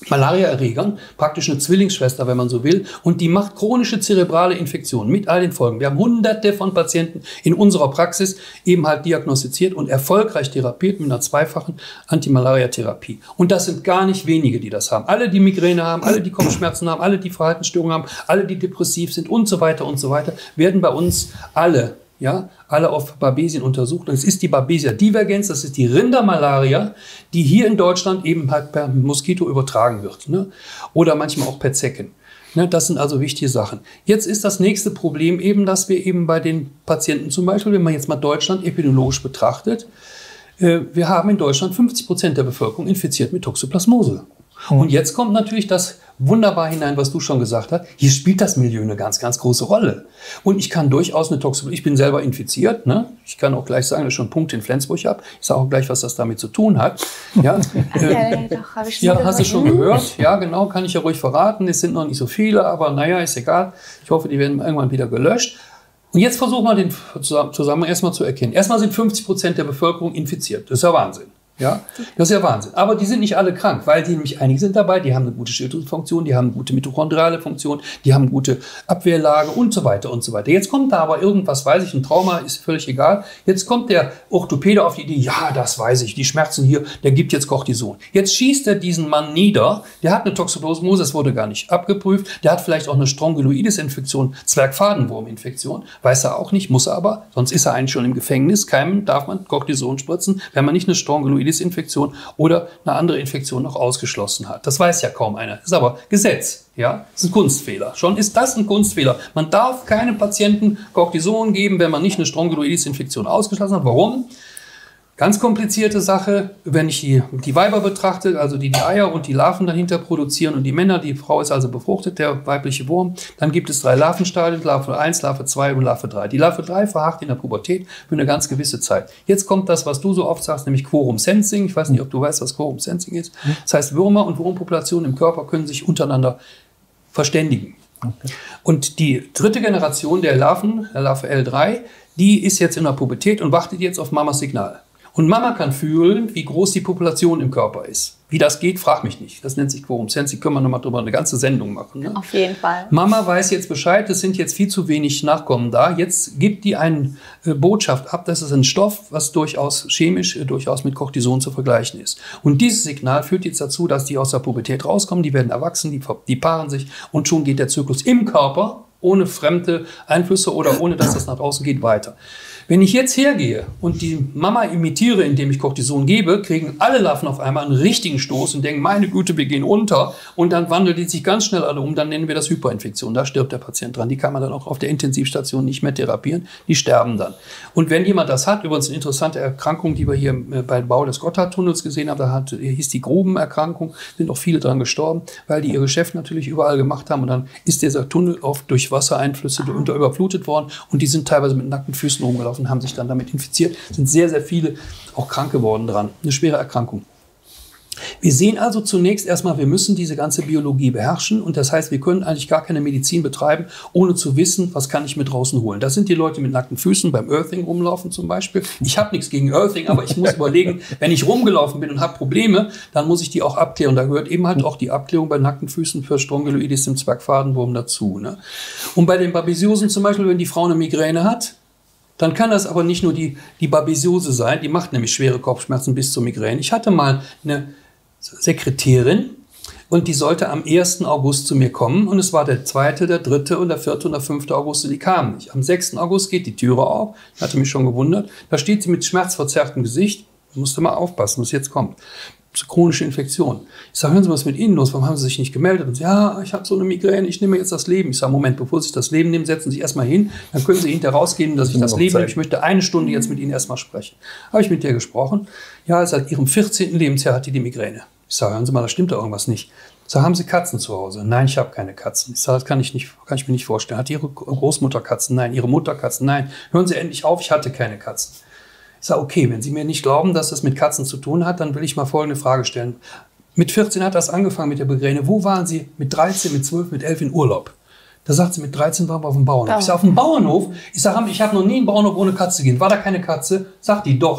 Malariaerregern, praktisch eine Zwillingsschwester, wenn man so will, und die macht chronische zerebrale Infektionen mit all den Folgen. Wir haben hunderte von Patienten in unserer Praxis eben halt diagnostiziert und erfolgreich therapiert mit einer zweifachen Antimalariatherapie. Und das sind gar nicht wenige, die das haben. Alle, die Migräne haben, alle, die Kopfschmerzen haben, alle, die Verhaltensstörungen haben, alle, die depressiv sind und so weiter und so weiter, werden bei uns alle Ja, alle auf Babesien untersucht. Und es ist die Babesia divergens, das ist die Rindermalaria, die hier in Deutschland eben halt per Moskito übertragen wird. Ne? Oder manchmal auch per Zecken. Ne? Das sind also wichtige Sachen. Jetzt ist das nächste Problem eben, dass wir eben bei den Patienten zum Beispiel, wenn man jetzt mal Deutschland epidemiologisch betrachtet, äh, wir haben in Deutschland fünfzig Prozent der Bevölkerung infiziert mit Toxoplasmose. Und jetzt kommt natürlich das wunderbar hinein, was du schon gesagt hast. Hier spielt das Milieu eine ganz, ganz große Rolle. Und ich kann durchaus eine Toxoplasmose, ich bin selber infiziert, ne? Ich kann auch gleich sagen, dass ich schon Punkte in Flensburg habe. Ich sage auch gleich, was das damit zu tun hat. Ja, äh, ja, doch, hab ich schon ja hast du schon gehört. Ja, genau, kann ich ja ruhig verraten. Es sind noch nicht so viele, aber naja, ist egal. Ich hoffe, die werden irgendwann wieder gelöscht. Und jetzt versuchen wir den Zusammenhang erstmal zu erkennen. Erstmal sind fünfzig Prozent der Bevölkerung infiziert. Das ist ja Wahnsinn. Ja, das ist ja Wahnsinn. Aber die sind nicht alle krank, weil die nämlich einige sind dabei, die haben eine gute Schilddrüsenfunktion, die haben eine gute mitochondriale Funktion, die haben eine gute Abwehrlage und so weiter und so weiter. Jetzt kommt da aber irgendwas, weiß ich, ein Trauma, ist völlig egal. Jetzt kommt der Orthopäde auf die Idee, ja, das weiß ich, die Schmerzen hier, der gibt jetzt Cortison. Jetzt schießt er diesen Mann nieder, der hat eine Toxoplasmose, das wurde gar nicht abgeprüft, der hat vielleicht auch eine Strongyloides-Infektion, Zwergfadenwurm-Infektion, weiß er auch nicht, muss er aber, sonst ist er eigentlich schon im Gefängnis. Keinem darf man Cortison spritzen, wenn man nicht eine Strongyloides Infektion oder eine andere Infektion noch ausgeschlossen hat. Das weiß ja kaum einer. Das ist aber Gesetz. Ja, das ist ein Kunstfehler. Schon ist das ein Kunstfehler. Man darf keinem Patienten Cortison geben, wenn man nicht eine Strongyloides-Infektion ausgeschlossen hat. Warum? Ganz komplizierte Sache, wenn ich die, die Weiber betrachte, also die die Eier und die Larven dahinter produzieren und die Männer, die Frau ist also befruchtet, der weibliche Wurm, dann gibt es drei Larvenstadien, Larve eins, Larve zwei und Larve drei. Die Larve drei verharrt in der Pubertät für eine ganz gewisse Zeit. Jetzt kommt das, was du so oft sagst, nämlich Quorum Sensing. Ich weiß nicht, ob du weißt, was Quorum Sensing ist. Das heißt, Würmer und Wurmpopulationen im Körper können sich untereinander verständigen. Okay. Und die dritte Generation der Larven, der Larve L drei, die ist jetzt in der Pubertät und wartet jetzt auf Mamas Signal. Und Mama kann fühlen, wie groß die Population im Körper ist. Wie das geht, frag mich nicht. Das nennt sich Quorum Sensing. Können wir nochmal drüber eine ganze Sendung machen. Ne? Auf jeden Fall. Mama weiß jetzt Bescheid, es sind jetzt viel zu wenig Nachkommen da. Jetzt gibt die eine äh, Botschaft ab, das ist ein Stoff, was durchaus chemisch, äh, durchaus mit Cortison zu vergleichen ist. Und dieses Signal führt jetzt dazu, dass die aus der Pubertät rauskommen, die werden erwachsen, die, die paaren sich und schon geht der Zyklus im Körper, ohne fremde Einflüsse oder ohne, dass das nach draußen geht, weiter. Wenn ich jetzt hergehe und die Mama imitiere, indem ich Cortison gebe, kriegen alle Larven auf einmal einen richtigen Stoß und denken, meine Güte, wir gehen unter. Und dann wandeln die sich ganz schnell alle um. Dann nennen wir das Hyperinfektion. Da stirbt der Patient dran. Die kann man dann auch auf der Intensivstation nicht mehr therapieren. Die sterben dann. Und wenn jemand das hat, übrigens eine interessante Erkrankung, die wir hier beim Bau des Gotthardtunnels gesehen haben, da hat, hieß die Grubenerkrankung, sind auch viele dran gestorben, weil die ihr Geschäft natürlich überall gemacht haben. Und dann ist dieser Tunnel oft durch Wassereinflüsse unter überflutet worden. Und die sind teilweise mit nackten Füßen rumgelaufen und haben sich dann damit infiziert. Sind sehr, sehr viele auch krank geworden dran. Eine schwere Erkrankung. Wir sehen also zunächst erstmal, wir müssen diese ganze Biologie beherrschen und das heißt, wir können eigentlich gar keine Medizin betreiben, ohne zu wissen, was kann ich mir draußen holen. Das sind die Leute mit nackten Füßen beim Earthing rumlaufen zum Beispiel. Ich habe nichts gegen Earthing, aber ich muss überlegen, wenn ich rumgelaufen bin und habe Probleme, dann muss ich die auch abklären. Da gehört eben halt auch die Abklärung bei nackten Füßen für Strongyloides im Zwergfadenwurm dazu. Ne? Und bei den Babesiosen zum Beispiel, wenn die Frau eine Migräne hat, dann kann das aber nicht nur die, die Babesiose sein, die macht nämlich schwere Kopfschmerzen bis zur Migräne. Ich hatte mal eine Sekretärin und die sollte am ersten August zu mir kommen und es war der zweite, der dritte und der vierte und der fünfte August und die kamen nicht. Am sechsten August geht die Türe auf, ich hatte mich schon gewundert, da steht sie mit schmerzverzerrtem Gesicht, ich musste mal aufpassen, was jetzt kommt. Chronische Infektion. Ich sage, hören Sie, was ist mit Ihnen los? Warum haben Sie sich nicht gemeldet? Und sie, ja, ich habe so eine Migräne, ich nehme jetzt das Leben. Ich sage, Moment, bevor Sie sich das Leben nehmen, setzen Sie sich erstmal hin, dann können Sie hinterher rausgeben, dass ich das Leben nehme. Ich möchte eine Stunde jetzt mit Ihnen erstmal sprechen. Habe ich mit der gesprochen. Ja, seit Ihrem vierzehnten Lebensjahr hat die die Migräne. Ich sage, hören Sie mal, da stimmt da irgendwas nicht. Ich sage, haben Sie Katzen zu Hause? Nein, ich habe keine Katzen. Ich sage, das kann ich, nicht, kann ich mir nicht vorstellen. Hat Ihre Großmutter Katzen? Nein. Ihre Mutter Katzen? Nein. Hören Sie endlich auf, ich hatte keine Katzen. Ich sage, okay, wenn Sie mir nicht glauben, dass das mit Katzen zu tun hat, dann will ich mal folgende Frage stellen. Mit vierzehn hat das angefangen mit der Migräne. Wo waren Sie mit dreizehn, mit zwölf, mit elf in Urlaub? Da sagt sie, mit dreizehn waren wir auf dem Bauernhof. Ich sage, auf dem Bauernhof? Ich sage, ich habe noch nie einen Bauernhof ohne Katze gesehen. War da keine Katze? Sagt die, doch.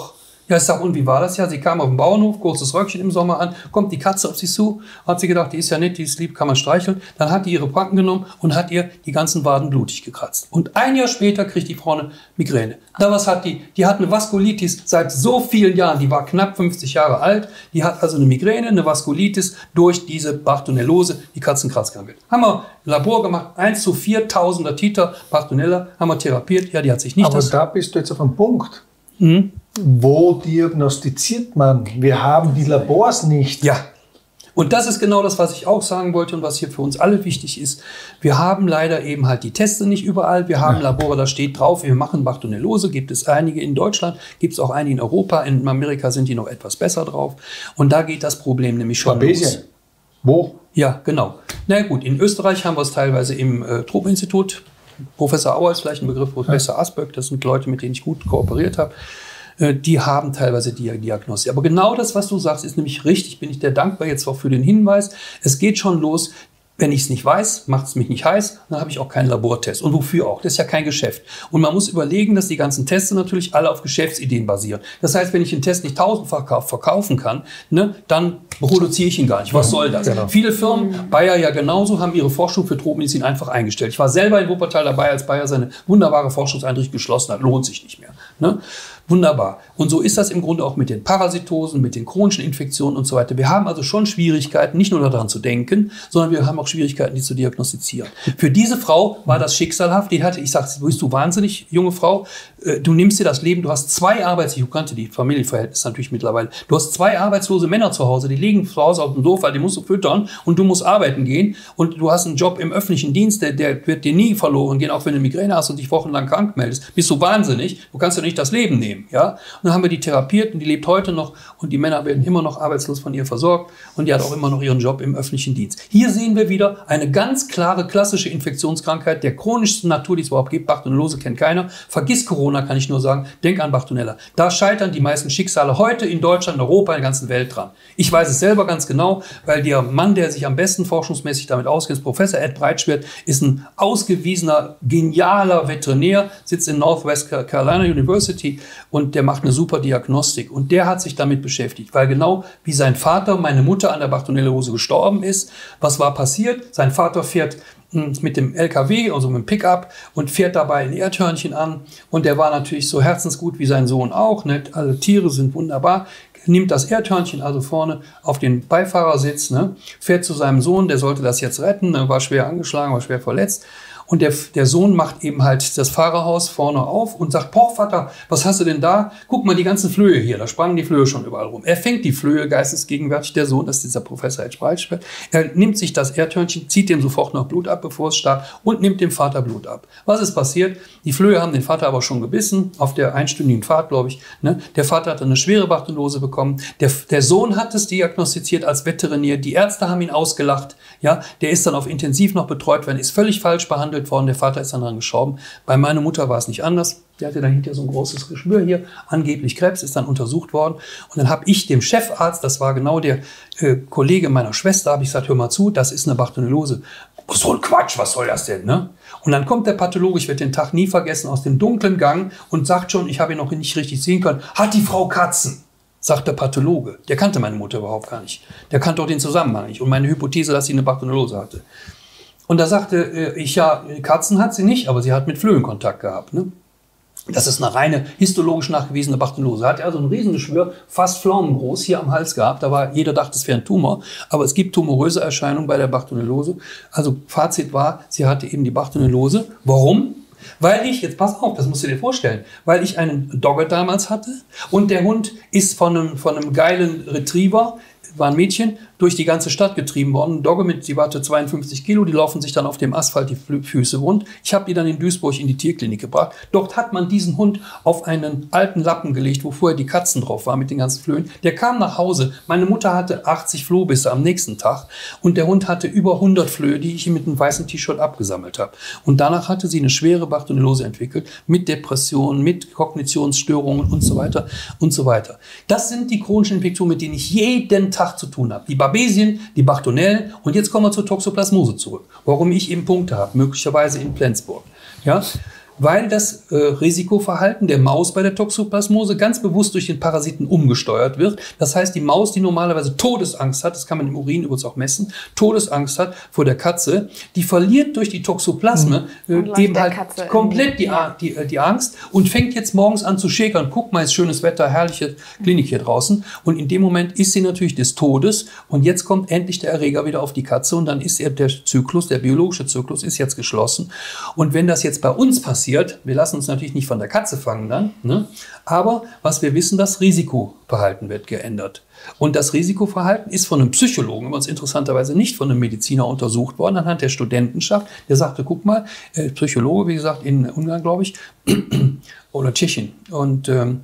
Ja, ich sag, und wie war das? Ja, sie kam auf den Bauernhof, kurzes Röckchen im Sommer an, kommt die Katze auf sie zu, hat sie gedacht, die ist ja nett, die ist lieb, kann man streicheln. Dann hat die ihre Pranken genommen und hat ihr die ganzen Waden blutig gekratzt. Und ein Jahr später kriegt die Frau eine Migräne. Na, was hat die? Die hat eine Vaskulitis seit so vielen Jahren. Die war knapp fünfzig Jahre alt. Die hat also eine Migräne, eine Vaskulitis durch diese Bartonellose, die Katzenkratzkrankheit. Haben wir ein Labor gemacht, eins zu viertausender Titer Bartonella, haben wir therapiert. Ja, die hat sich nicht... Aber das da bist du jetzt auf einem Punkt. Mhm. Wo diagnostiziert man? Wir haben die Labors nicht. Ja, und das ist genau das, was ich auch sagen wollte und was hier für uns alle wichtig ist. Wir haben leider eben halt die Teste nicht überall. Wir haben ja. Labore, da steht drauf, wir machen Bartonellose. Gibt es einige in Deutschland, gibt es auch einige in Europa. In Amerika sind die noch etwas besser drauf. Und da geht das Problem nämlich schon los. Wo? Ja, genau. Na gut, in Österreich haben wir es teilweise im äh, Tropeninstitut. Professor Auer ist vielleicht ein Begriff, Professor ja. Asböck, das sind Leute, mit denen ich gut kooperiert habe. Die haben teilweise die Diagnostik. Aber genau das, was du sagst, ist nämlich richtig. Bin ich dir dankbar jetzt auch für den Hinweis. Es geht schon los. Wenn ich es nicht weiß, macht es mich nicht heiß, dann habe ich auch keinen Labortest. Und wofür auch? Das ist ja kein Geschäft. Und man muss überlegen, dass die ganzen Tests natürlich alle auf Geschäftsideen basieren. Das heißt, wenn ich einen Test nicht tausendfach verkaufen kann, ne, dann produziere ich ihn gar nicht. Was soll das? Genau. Viele Firmen, Bayer ja genauso, haben ihre Forschung für Tropenmedizin einfach eingestellt. Ich war selber in Wuppertal dabei, als Bayer seine wunderbare Forschungseinrichtung geschlossen hat. Lohnt sich nicht mehr. Ne? Wunderbar. Und so ist das im Grunde auch mit den Parasitosen, mit den chronischen Infektionen und so weiter. Wir haben also schon Schwierigkeiten, nicht nur daran zu denken, sondern wir haben auch Schwierigkeiten, die zu diagnostizieren. Für diese Frau war das schicksalhaft. Die hatte, ich sage, bist du wahnsinnig, junge Frau, du nimmst dir das Leben, du hast zwei Arbeitslose, ich kannte die Familienverhältnisse natürlich mittlerweile, du hast zwei arbeitslose Männer zu Hause, die liegen zu Hause auf dem Sofa, die musst du füttern und du musst arbeiten gehen und du hast einen Job im öffentlichen Dienst, der, der wird dir nie verloren gehen, auch wenn du Migräne hast und dich wochenlang krank meldest. Bist du wahnsinnig, du kannst ja nicht das Leben nehmen. Ja? Und dann haben wir die therapiert und die lebt heute noch und die Männer werden immer noch arbeitslos von ihr versorgt und die hat auch immer noch ihren Job im öffentlichen Dienst. Hier sehen wir wieder eine ganz klare klassische Infektionskrankheit der chronischsten Natur, die es überhaupt gibt. Bartonellose kennt keiner. Vergiss Corona, kann ich nur sagen. Denk an Bartonella. Da scheitern die meisten Schicksale heute in Deutschland, in Europa, in der ganzen Welt dran. Ich weiß es selber ganz genau, weil der Mann, der sich am besten forschungsmäßig damit auskennt, Professor Ed Breitschwert, ist ein ausgewiesener, genialer Veterinär, sitzt in Northwest Carolina University und der macht eine super Diagnostik. Und der hat sich damit beschäftigt, weil genau wie sein Vater, meine Mutter an der Bartonellose gestorben ist, was war passiert? Sein Vater fährt mit dem L K W, also mit dem Pickup und fährt dabei ein Erdhörnchen an und der war natürlich so herzensgut wie sein Sohn auch, ne? Alle Tiere sind wunderbar, nimmt das Erdhörnchen also vorne auf den Beifahrersitz, ne? Fährt zu seinem Sohn, der sollte das jetzt retten, ne? War schwer angeschlagen, war schwer verletzt. Und der, der Sohn macht eben halt das Fahrerhaus vorne auf und sagt, boah, Vater, was hast du denn da? Guck mal, die ganzen Flöhe hier, da sprangen die Flöhe schon überall rum. Er fängt die Flöhe geistesgegenwärtig, der Sohn, das ist dieser Professor Ed Breitschwert. Er nimmt sich das Erdhörnchen, zieht dem sofort noch Blut ab, bevor es starb, und nimmt dem Vater Blut ab. Was ist passiert? Die Flöhe haben den Vater aber schon gebissen, auf der einstündigen Fahrt, glaube ich. Ne? Der Vater hat eine schwere Bartonellose bekommen. Der, der Sohn hat es diagnostiziert als Veterinär. Die Ärzte haben ihn ausgelacht. Ja? Der ist dann auf Intensiv noch betreut worden, ist völlig falsch behandelt worden. Der Vater ist dann dran gestorben. Bei meiner Mutter war es nicht anders. Die hatte dahinter so ein großes Geschwür hier, angeblich Krebs, ist dann untersucht worden. Und dann habe ich dem Chefarzt, das war genau der äh, Kollege meiner Schwester, habe ich gesagt, hör mal zu, das ist eine Bartonellose. So ein Quatsch, was soll das denn? Ne? Und dann kommt der Pathologe, ich werde den Tag nie vergessen, aus dem dunklen Gang und sagt schon, ich habe ihn noch nicht richtig sehen können, hat die Frau Katzen? Sagt der Pathologe. Der kannte meine Mutter überhaupt gar nicht. Der kannte auch den Zusammenhang nicht. Und meine Hypothese, dass sie eine Bartonellose hatte. Und da sagte ich, ja, Katzen hat sie nicht, aber sie hat mit Flöhen Kontakt gehabt. Ne? Das ist eine reine histologisch nachgewiesene Bartonellose. Hat also ein Riesengeschwür, fast pflaumengroß, hier am Hals gehabt. Da war, jeder dachte, es wäre ein Tumor. Aber es gibt tumoröse Erscheinungen bei der Bartonellose. Also Fazit war, sie hatte eben die Bartonellose. Warum? Weil ich, jetzt pass auf, das musst du dir vorstellen, weil ich einen Dogge damals hatte und der Hund ist von einem, von einem geilen Retriever, war ein Mädchen, durch die ganze Stadt getrieben worden. Ein Dogge mit, die warte zweiundfünfzig Kilo, die laufen sich dann auf dem Asphalt die Füße wund. Ich habe die dann in Duisburg in die Tierklinik gebracht. Dort hat man diesen Hund auf einen alten Lappen gelegt, wo vorher die Katzen drauf waren mit den ganzen Flöhen. Der kam nach Hause. Meine Mutter hatte achtzig Flohbisse am nächsten Tag und der Hund hatte über hundert Flöhe, die ich ihm mit einem weißen T-Shirt abgesammelt habe. Und danach hatte sie eine schwere Bartonellose entwickelt mit Depressionen, mit Kognitionsstörungen und so weiter und so weiter. Das sind die chronischen Infektionen, mit denen ich jeden Tag zu tun habe. Die Babesien, die Bartonellen und jetzt kommen wir zur Toxoplasmose zurück. Warum ich eben Punkte habe, möglicherweise in Flensburg. Ja? weil das äh, Risikoverhalten der Maus bei der Toxoplasmose ganz bewusst durch den Parasiten umgesteuert wird. Das heißt, die Maus, die normalerweise Todesangst hat, das kann man im Urin übrigens auch messen, Todesangst hat vor der Katze, die verliert durch die Toxoplasme mhm. äh, eben halt Katze komplett die, ja. die, die Angst und fängt jetzt morgens an zu schäkern. Guck mal, ist schönes Wetter, herrliche Klinik hier draußen. Und in dem Moment ist sie natürlich des Todes und jetzt kommt endlich der Erreger wieder auf die Katze und dann ist er, der Zyklus, der biologische Zyklus ist jetzt geschlossen. Und wenn das jetzt bei uns passiert, wir lassen uns natürlich nicht von der Katze fangen dann, ne? Aber was wir wissen, das Risikoverhalten wird geändert. Und das Risikoverhalten ist von einem Psychologen, übrigens interessanterweise nicht von einem Mediziner untersucht worden, anhand der Studentenschaft. Der sagte, guck mal, äh, Psychologe, wie gesagt, in Ungarn, glaube ich, oder Tschechien. Und ähm,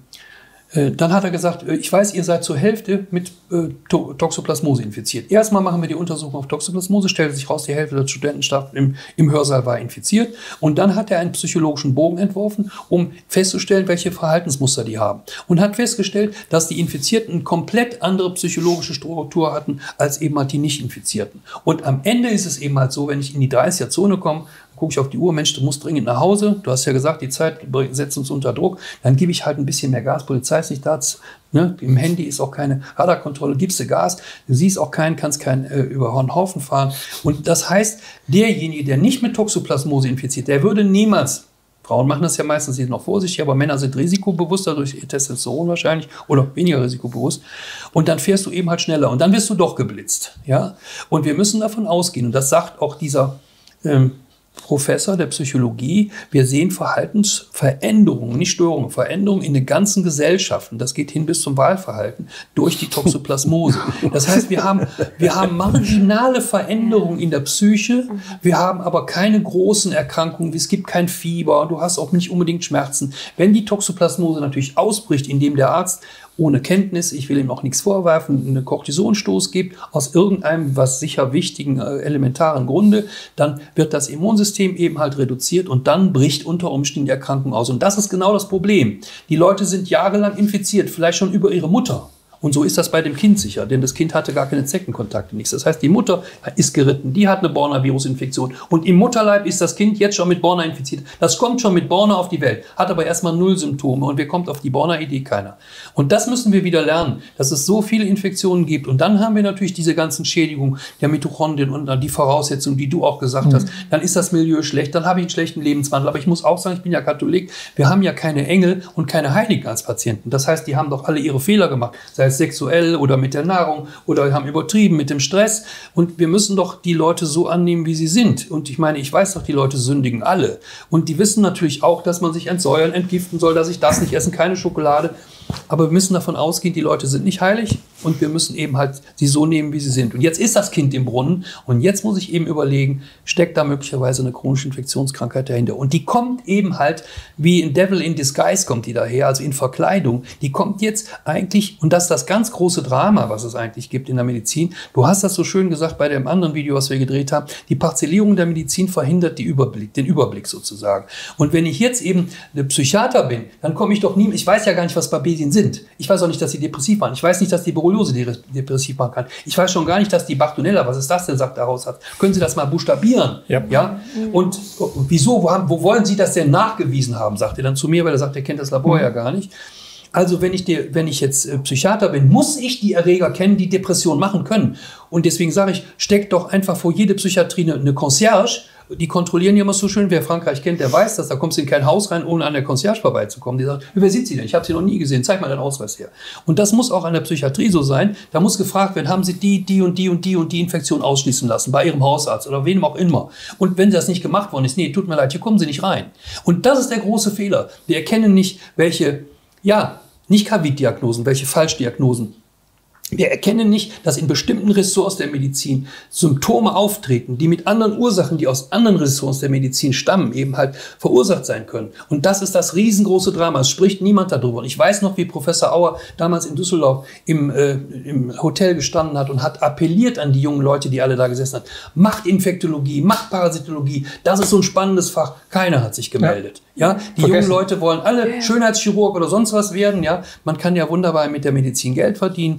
dann hat er gesagt, ich weiß, ihr seid zur Hälfte mit äh, Toxoplasmose infiziert. Erstmal machen wir die Untersuchung auf Toxoplasmose, stellte sich raus, die Hälfte der Studentenschaft im, im Hörsaal war infiziert. Und dann hat er einen psychologischen Bogen entworfen, um festzustellen, welche Verhaltensmuster die haben. Und hat festgestellt, dass die Infizierten eine komplett andere psychologische Struktur hatten, als eben halt die Nicht-Infizierten. Und am Ende ist es eben halt so, wenn ich in die dreißiger-Zone komme, gucke ich auf die Uhr, Mensch, du musst dringend nach Hause. Du hast ja gesagt, die Zeit setzt uns unter Druck. Dann gebe ich halt ein bisschen mehr Gas. Polizei ist nicht da. Ne? Im Handy ist auch keine Radarkontrolle. Gibst du Gas, du siehst auch keinen, kannst keinen äh, über einen Haufen fahren. Und das heißt, derjenige, der nicht mit Toxoplasmose infiziert, der würde niemals, Frauen machen das ja meistens, sind noch vorsichtig, aber Männer sind risikobewusster durch ihr Testosteron wahrscheinlich oder weniger risikobewusst. Und dann fährst du eben halt schneller und dann wirst du doch geblitzt. Ja? Und wir müssen davon ausgehen, und das sagt auch dieser ähm, Professor der Psychologie, wir sehen Verhaltensveränderungen, nicht Störungen, Veränderungen in den ganzen Gesellschaften. Das geht hin bis zum Wahlverhalten durch die Toxoplasmose. Das heißt, wir haben, wir haben marginale Veränderungen in der Psyche, wir haben aber keine großen Erkrankungen, es gibt kein Fieber, du hast auch nicht unbedingt Schmerzen. Wenn die Toxoplasmose natürlich ausbricht, indem der Arzt ohne Kenntnis, ich will ihm auch nichts vorwerfen, einen Cortisonstoß gibt, aus irgendeinem, was sicher wichtigen, äh, elementaren Grunde, dann wird das Immunsystem eben halt reduziert und dann bricht unter Umständen die Erkrankung aus. Und das ist genau das Problem. Die Leute sind jahrelang infiziert, vielleicht schon über ihre Mutter. Und so ist das bei dem Kind sicher, denn das Kind hatte gar keine Zeckenkontakte, nichts. Das heißt, die Mutter ist geritten, die hat eine Borna-Virus-Infektion und im Mutterleib ist das Kind jetzt schon mit Borna infiziert. Das kommt schon mit Borna auf die Welt, hat aber erstmal null Symptome und wir kommt auf die Borna-Idee keiner. Und das müssen wir wieder lernen, dass es so viele Infektionen gibt. Und dann haben wir natürlich diese ganzen Schädigungen der Mitochondrien und dann die Voraussetzungen, die du auch gesagt mhm. hast. Dann ist das Milieu schlecht, dann habe ich einen schlechten Lebenswandel. Aber ich muss auch sagen, ich bin ja Katholik, wir haben ja keine Engel und keine Heiligen als Patienten. Das heißt, die haben doch alle ihre Fehler gemacht, sei es sexuell oder mit der Nahrung oder haben übertrieben mit dem Stress. Und wir müssen doch die Leute so annehmen, wie sie sind. Und ich meine, ich weiß doch, die Leute sündigen alle. Und die wissen natürlich auch, dass man sich entsäuern, entgiften soll, dass ich das nicht essen, keine Schokolade. Aber wir müssen davon ausgehen, die Leute sind nicht heilig und wir müssen eben halt sie so nehmen, wie sie sind. Und jetzt ist das Kind im Brunnen und jetzt muss ich eben überlegen, steckt da möglicherweise eine chronische Infektionskrankheit dahinter. Und die kommt eben halt, wie in Devil in Disguise kommt die daher, also in Verkleidung. Die kommt jetzt eigentlich, und das ist das ganz große Drama, was es eigentlich gibt in der Medizin. Du hast das so schön gesagt bei dem anderen Video, was wir gedreht haben. Die Parzellierung der Medizin verhindert die Überblick, den Überblick sozusagen. Und wenn ich jetzt eben eine Psychiater bin, dann komme ich doch nie, ich weiß ja gar nicht, was Babesien sind. Ich weiß auch nicht, dass sie depressiv waren. Ich weiß nicht, dass die Borreliose depressiv machen kann. Ich weiß schon gar nicht, dass die Bartonella, was ist das denn, sagt der Hausarzt. Können Sie das mal buchstabieren? Ja. ja? Und wieso, wo, haben, wo wollen Sie das denn nachgewiesen haben, sagt er dann zu mir, weil er sagt, er kennt das Labor mhm. ja gar nicht. Also wenn ich, dir, wenn ich jetzt äh, Psychiater bin, muss ich die Erreger kennen, die Depression machen können. Und deswegen sage ich, steckt doch einfach vor jede Psychiatrie eine, eine Concierge. Die kontrollieren ja immer so schön. Wer Frankreich kennt, der weiß das. Da kommst du in kein Haus rein, ohne an der Concierge vorbeizukommen. Die sagt, wer sind Sie denn? Ich habe Sie noch nie gesehen. Zeig mal deinen Ausweis her. Und das muss auch an der Psychiatrie so sein. Da muss gefragt werden, haben Sie die, die und die und die und die Infektion ausschließen lassen bei Ihrem Hausarzt oder wem auch immer. Und wenn das nicht gemacht worden ist, nee, tut mir leid, hier kommen Sie nicht rein. Und das ist der große Fehler. Wir erkennen nicht, welche, ja, nicht Covid-Diagnosen, welche Falschdiagnosen. Wir erkennen nicht, dass in bestimmten Ressorts der Medizin Symptome auftreten, die mit anderen Ursachen, die aus anderen Ressorts der Medizin stammen, eben halt verursacht sein können. Und das ist das riesengroße Drama. Es spricht niemand darüber. Und ich weiß noch, wie Professor Auer damals in Düsseldorf im, äh, im Hotel gestanden hat und hat appelliert an die jungen Leute, die alle da gesessen haben. Macht Infektologie, macht Parasitologie. Das ist so ein spannendes Fach. Keiner hat sich gemeldet. Ja, ja? Die Vergessen. jungen Leute wollen alle Schönheitschirurg oder sonst was werden. Ja, man kann ja wunderbar mit der Medizin Geld verdienen, aber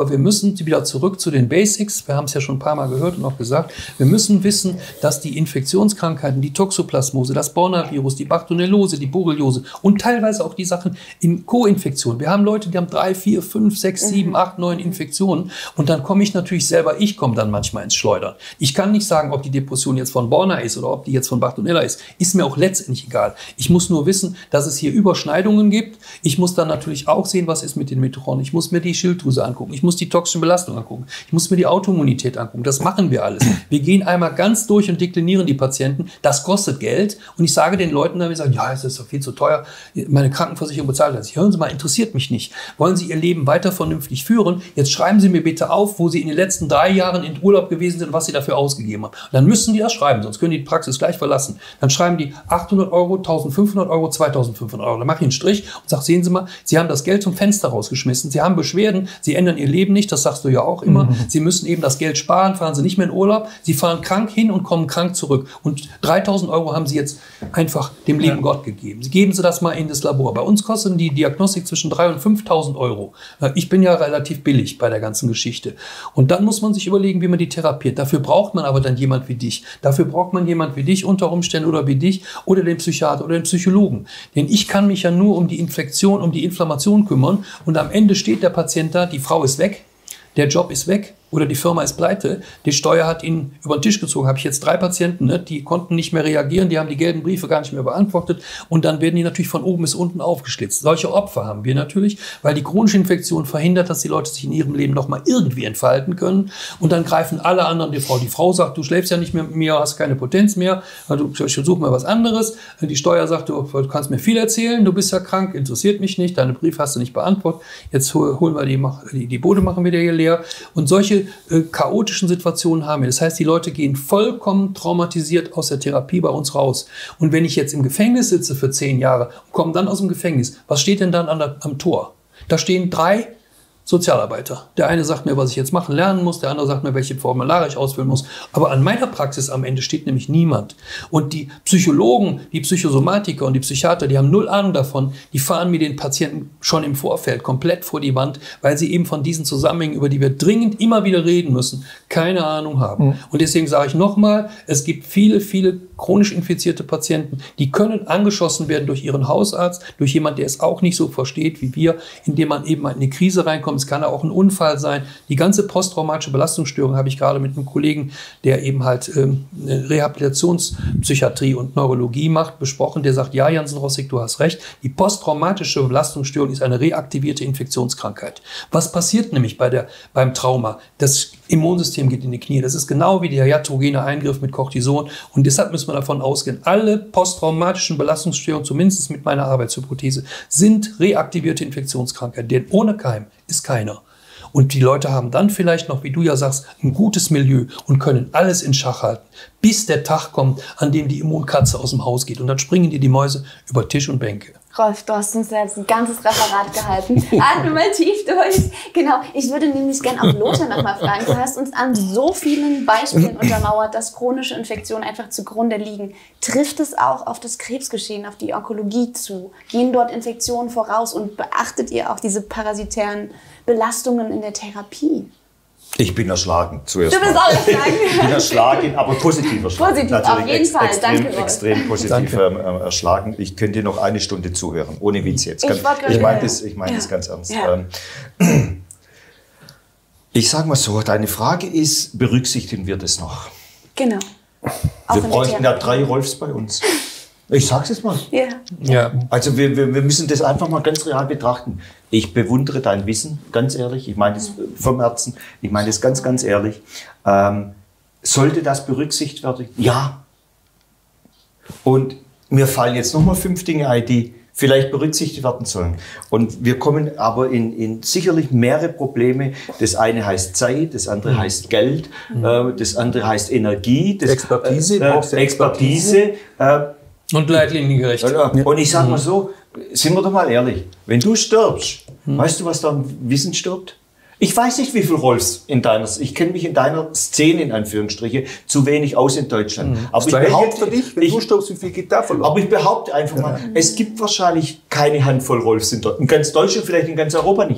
Aber wir müssen wieder zurück zu den Basics. Wir haben es ja schon ein paar Mal gehört und auch gesagt. Wir müssen wissen, dass die Infektionskrankheiten, die Toxoplasmose, das Borna-Virus, die Bartonellose, die Borreliose und teilweise auch die Sachen in Co-Infektionen. Wir haben Leute, die haben drei, vier, fünf, sechs, sieben, acht, neun Infektionen. Und dann komme ich natürlich selber, ich komme dann manchmal ins Schleudern. Ich kann nicht sagen, ob die Depression jetzt von Borna ist oder ob die jetzt von Bartonella ist. Ist mir auch letztendlich egal. Ich muss nur wissen, dass es hier Überschneidungen gibt. Ich muss dann natürlich auch sehen, was ist mit den Mitochondrien. Ich muss mir die Schilddrüse angucken. Ich muss die toxische Belastung angucken. Ich muss mir die Autoimmunität angucken. Das machen wir alles. Wir gehen einmal ganz durch und deklinieren die Patienten. Das kostet Geld. Und ich sage den Leuten dann, die sagen, ja, es ist doch viel zu teuer. Meine Krankenversicherung bezahlt das. Hören Sie mal, interessiert mich nicht. Wollen Sie Ihr Leben weiter vernünftig führen? Jetzt schreiben Sie mir bitte auf, wo Sie in den letzten drei Jahren in Urlaub gewesen sind und was Sie dafür ausgegeben haben. Und dann müssen die das schreiben, sonst können die die Praxis gleich verlassen. Dann schreiben die achthundert Euro, eintausendfünfhundert Euro, zweitausendfünfhundert Euro. Dann mache ich einen Strich und sage, sehen Sie mal, Sie haben das Geld zum Fenster rausgeschmissen. Sie haben Beschwerden, Sie ändern Ihr Leben nicht, das sagst du ja auch immer. Mhm. Sie müssen eben das Geld sparen, fahren Sie nicht mehr in Urlaub. Sie fahren krank hin und kommen krank zurück. Und dreitausend Euro haben Sie jetzt einfach dem lieben ja. Gott gegeben. Sie geben Sie das mal in das Labor. Bei uns kostet die Diagnostik zwischen dreitausend und fünftausend Euro. Ich bin ja relativ billig bei der ganzen Geschichte. Und dann muss man sich überlegen, wie man die therapiert. Dafür braucht man aber dann jemand wie dich. Dafür braucht man jemand wie dich unter Umständen oder wie dich oder den Psychiater oder den Psychologen. Denn ich kann mich ja nur um die Infektion, um die Inflammation kümmern und am Ende steht der Patient da, die Frau ist weg, der Job ist weg oder die Firma ist pleite, die Steuer hat ihn über den Tisch gezogen. Habe ich jetzt drei Patienten, ne, die konnten nicht mehr reagieren, die haben die gelben Briefe gar nicht mehr beantwortet und dann werden die natürlich von oben bis unten aufgeschlitzt. Solche Opfer haben wir natürlich, weil die chronische Infektion verhindert, dass die Leute sich in ihrem Leben noch mal irgendwie entfalten können und dann greifen alle anderen die Frau. Die Frau sagt, du schläfst ja nicht mehr mit mir, hast keine Potenz mehr, du such mal was anderes. Die Steuer sagt, du, du kannst mir viel erzählen, du bist ja krank, interessiert mich nicht, deine Briefe hast du nicht beantwortet, jetzt holen wir die, die, die Bode machen wir dir hier leer und solche Äh, chaotischen Situationen haben wir. Das heißt, die Leute gehen vollkommen traumatisiert aus der Therapie bei uns raus. Und wenn ich jetzt im Gefängnis sitze für zehn Jahre und komme dann aus dem Gefängnis, was steht denn dann an der, am Tor? Da stehen drei Sozialarbeiter. Der eine sagt mir, was ich jetzt machen, lernen muss, der andere sagt mir, welche Formulare ich ausfüllen muss. Aber an meiner Praxis am Ende steht nämlich niemand. Und die Psychologen, die Psychosomatiker und die Psychiater, die haben null Ahnung davon, die fahren mir den Patienten schon im Vorfeld komplett vor die Wand, weil sie eben von diesen Zusammenhängen, über die wir dringend immer wieder reden müssen, keine Ahnung haben. Mhm. Und deswegen sage ich nochmal, es gibt viele, viele chronisch infizierte Patienten, die können angeschossen werden durch ihren Hausarzt, durch jemand, der es auch nicht so versteht wie wir, indem man eben in eine Krise reinkommt. Es kann auch ein Unfall sein. Die ganze posttraumatische Belastungsstörung habe ich gerade mit einem Kollegen, der eben halt ähm, Rehabilitationspsychiatrie und Neurologie macht, besprochen. Der sagt, ja, Jansen-Rossig, du hast recht. Die posttraumatische Belastungsstörung ist eine reaktivierte Infektionskrankheit. Was passiert nämlich bei der, beim Trauma? Das Immunsystem geht in die Knie. Das ist genau wie der iatrogene Eingriff mit Cortison. Und deshalb müssen wir davon ausgehen, alle posttraumatischen Belastungsstörungen, zumindest mit meiner Arbeitshypothese, sind reaktivierte Infektionskrankheiten. Denn ohne Keim ist keiner. Und die Leute haben dann vielleicht noch, wie du ja sagst, ein gutes Milieu und können alles in Schach halten, bis der Tag kommt, an dem die Immunkatze aus dem Haus geht. Und dann springen dir die Mäuse über Tisch und Bänke. Rolf, du hast uns jetzt ein ganzes Referat gehalten. Atme mal tief durch. Genau, ich würde nämlich gerne auch Lothar nochmal fragen. Du hast uns an so vielen Beispielen untermauert, dass chronische Infektionen einfach zugrunde liegen. Trifft es auch auf das Krebsgeschehen, auf die Onkologie zu? Gehen dort Infektionen voraus und beachtet ihr auch diese parasitären Belastungen in der Therapie? Ich bin erschlagen zuerst. Du bist auch erschlagen. Ich bin erschlagen, aber positiv erschlagen. Positiv, natürlich auf jeden ex Fall. Extrem, Danke, extrem positiv ähm, erschlagen. Ich könnte dir noch eine Stunde zuhören, ohne Witz jetzt. Ich, ich meine das, ich mein ja. das ganz ernst. Ja. Ähm, ich sage mal so, deine Frage ist, berücksichtigen wir das noch? Genau. Auch wir bräuchten ja drei Rolfs bei uns. Ich sag's jetzt mal. Ja. ja. Also wir, wir, wir müssen das einfach mal ganz real betrachten. Ich bewundere dein Wissen, ganz ehrlich. Ich meine das vom Herzen. Ich meine das ganz, ganz ehrlich. Ähm, sollte das berücksichtigt werden? Ja. Und mir fallen jetzt nochmal fünf Dinge ein, die vielleicht berücksichtigt werden sollen. Und wir kommen aber in, in sicherlich mehrere Probleme. Das eine heißt Zeit, das andere mhm. heißt Geld, mhm. äh, das andere heißt Energie. Das, Expertise. Äh, äh, Expertise. Äh, Und leitliniengerecht. Ja. Und ich sage mal so, sind wir doch mal ehrlich, wenn du stirbst, hm. weißt du, was da am Wissen stirbt? Ich weiß nicht, wie viel Rolfs in deiner, ich kenne mich in deiner Szene, in Anführungsstriche, zu wenig aus in Deutschland. Hm. Aber das ich behaupte, für dich, wenn ich, du stirbst, wie viel geht da verloren? Aber ich behaupte einfach mal, ja. es gibt wahrscheinlich keine Handvoll Rolfs in, in ganz Deutschland, vielleicht in ganz Europa nicht.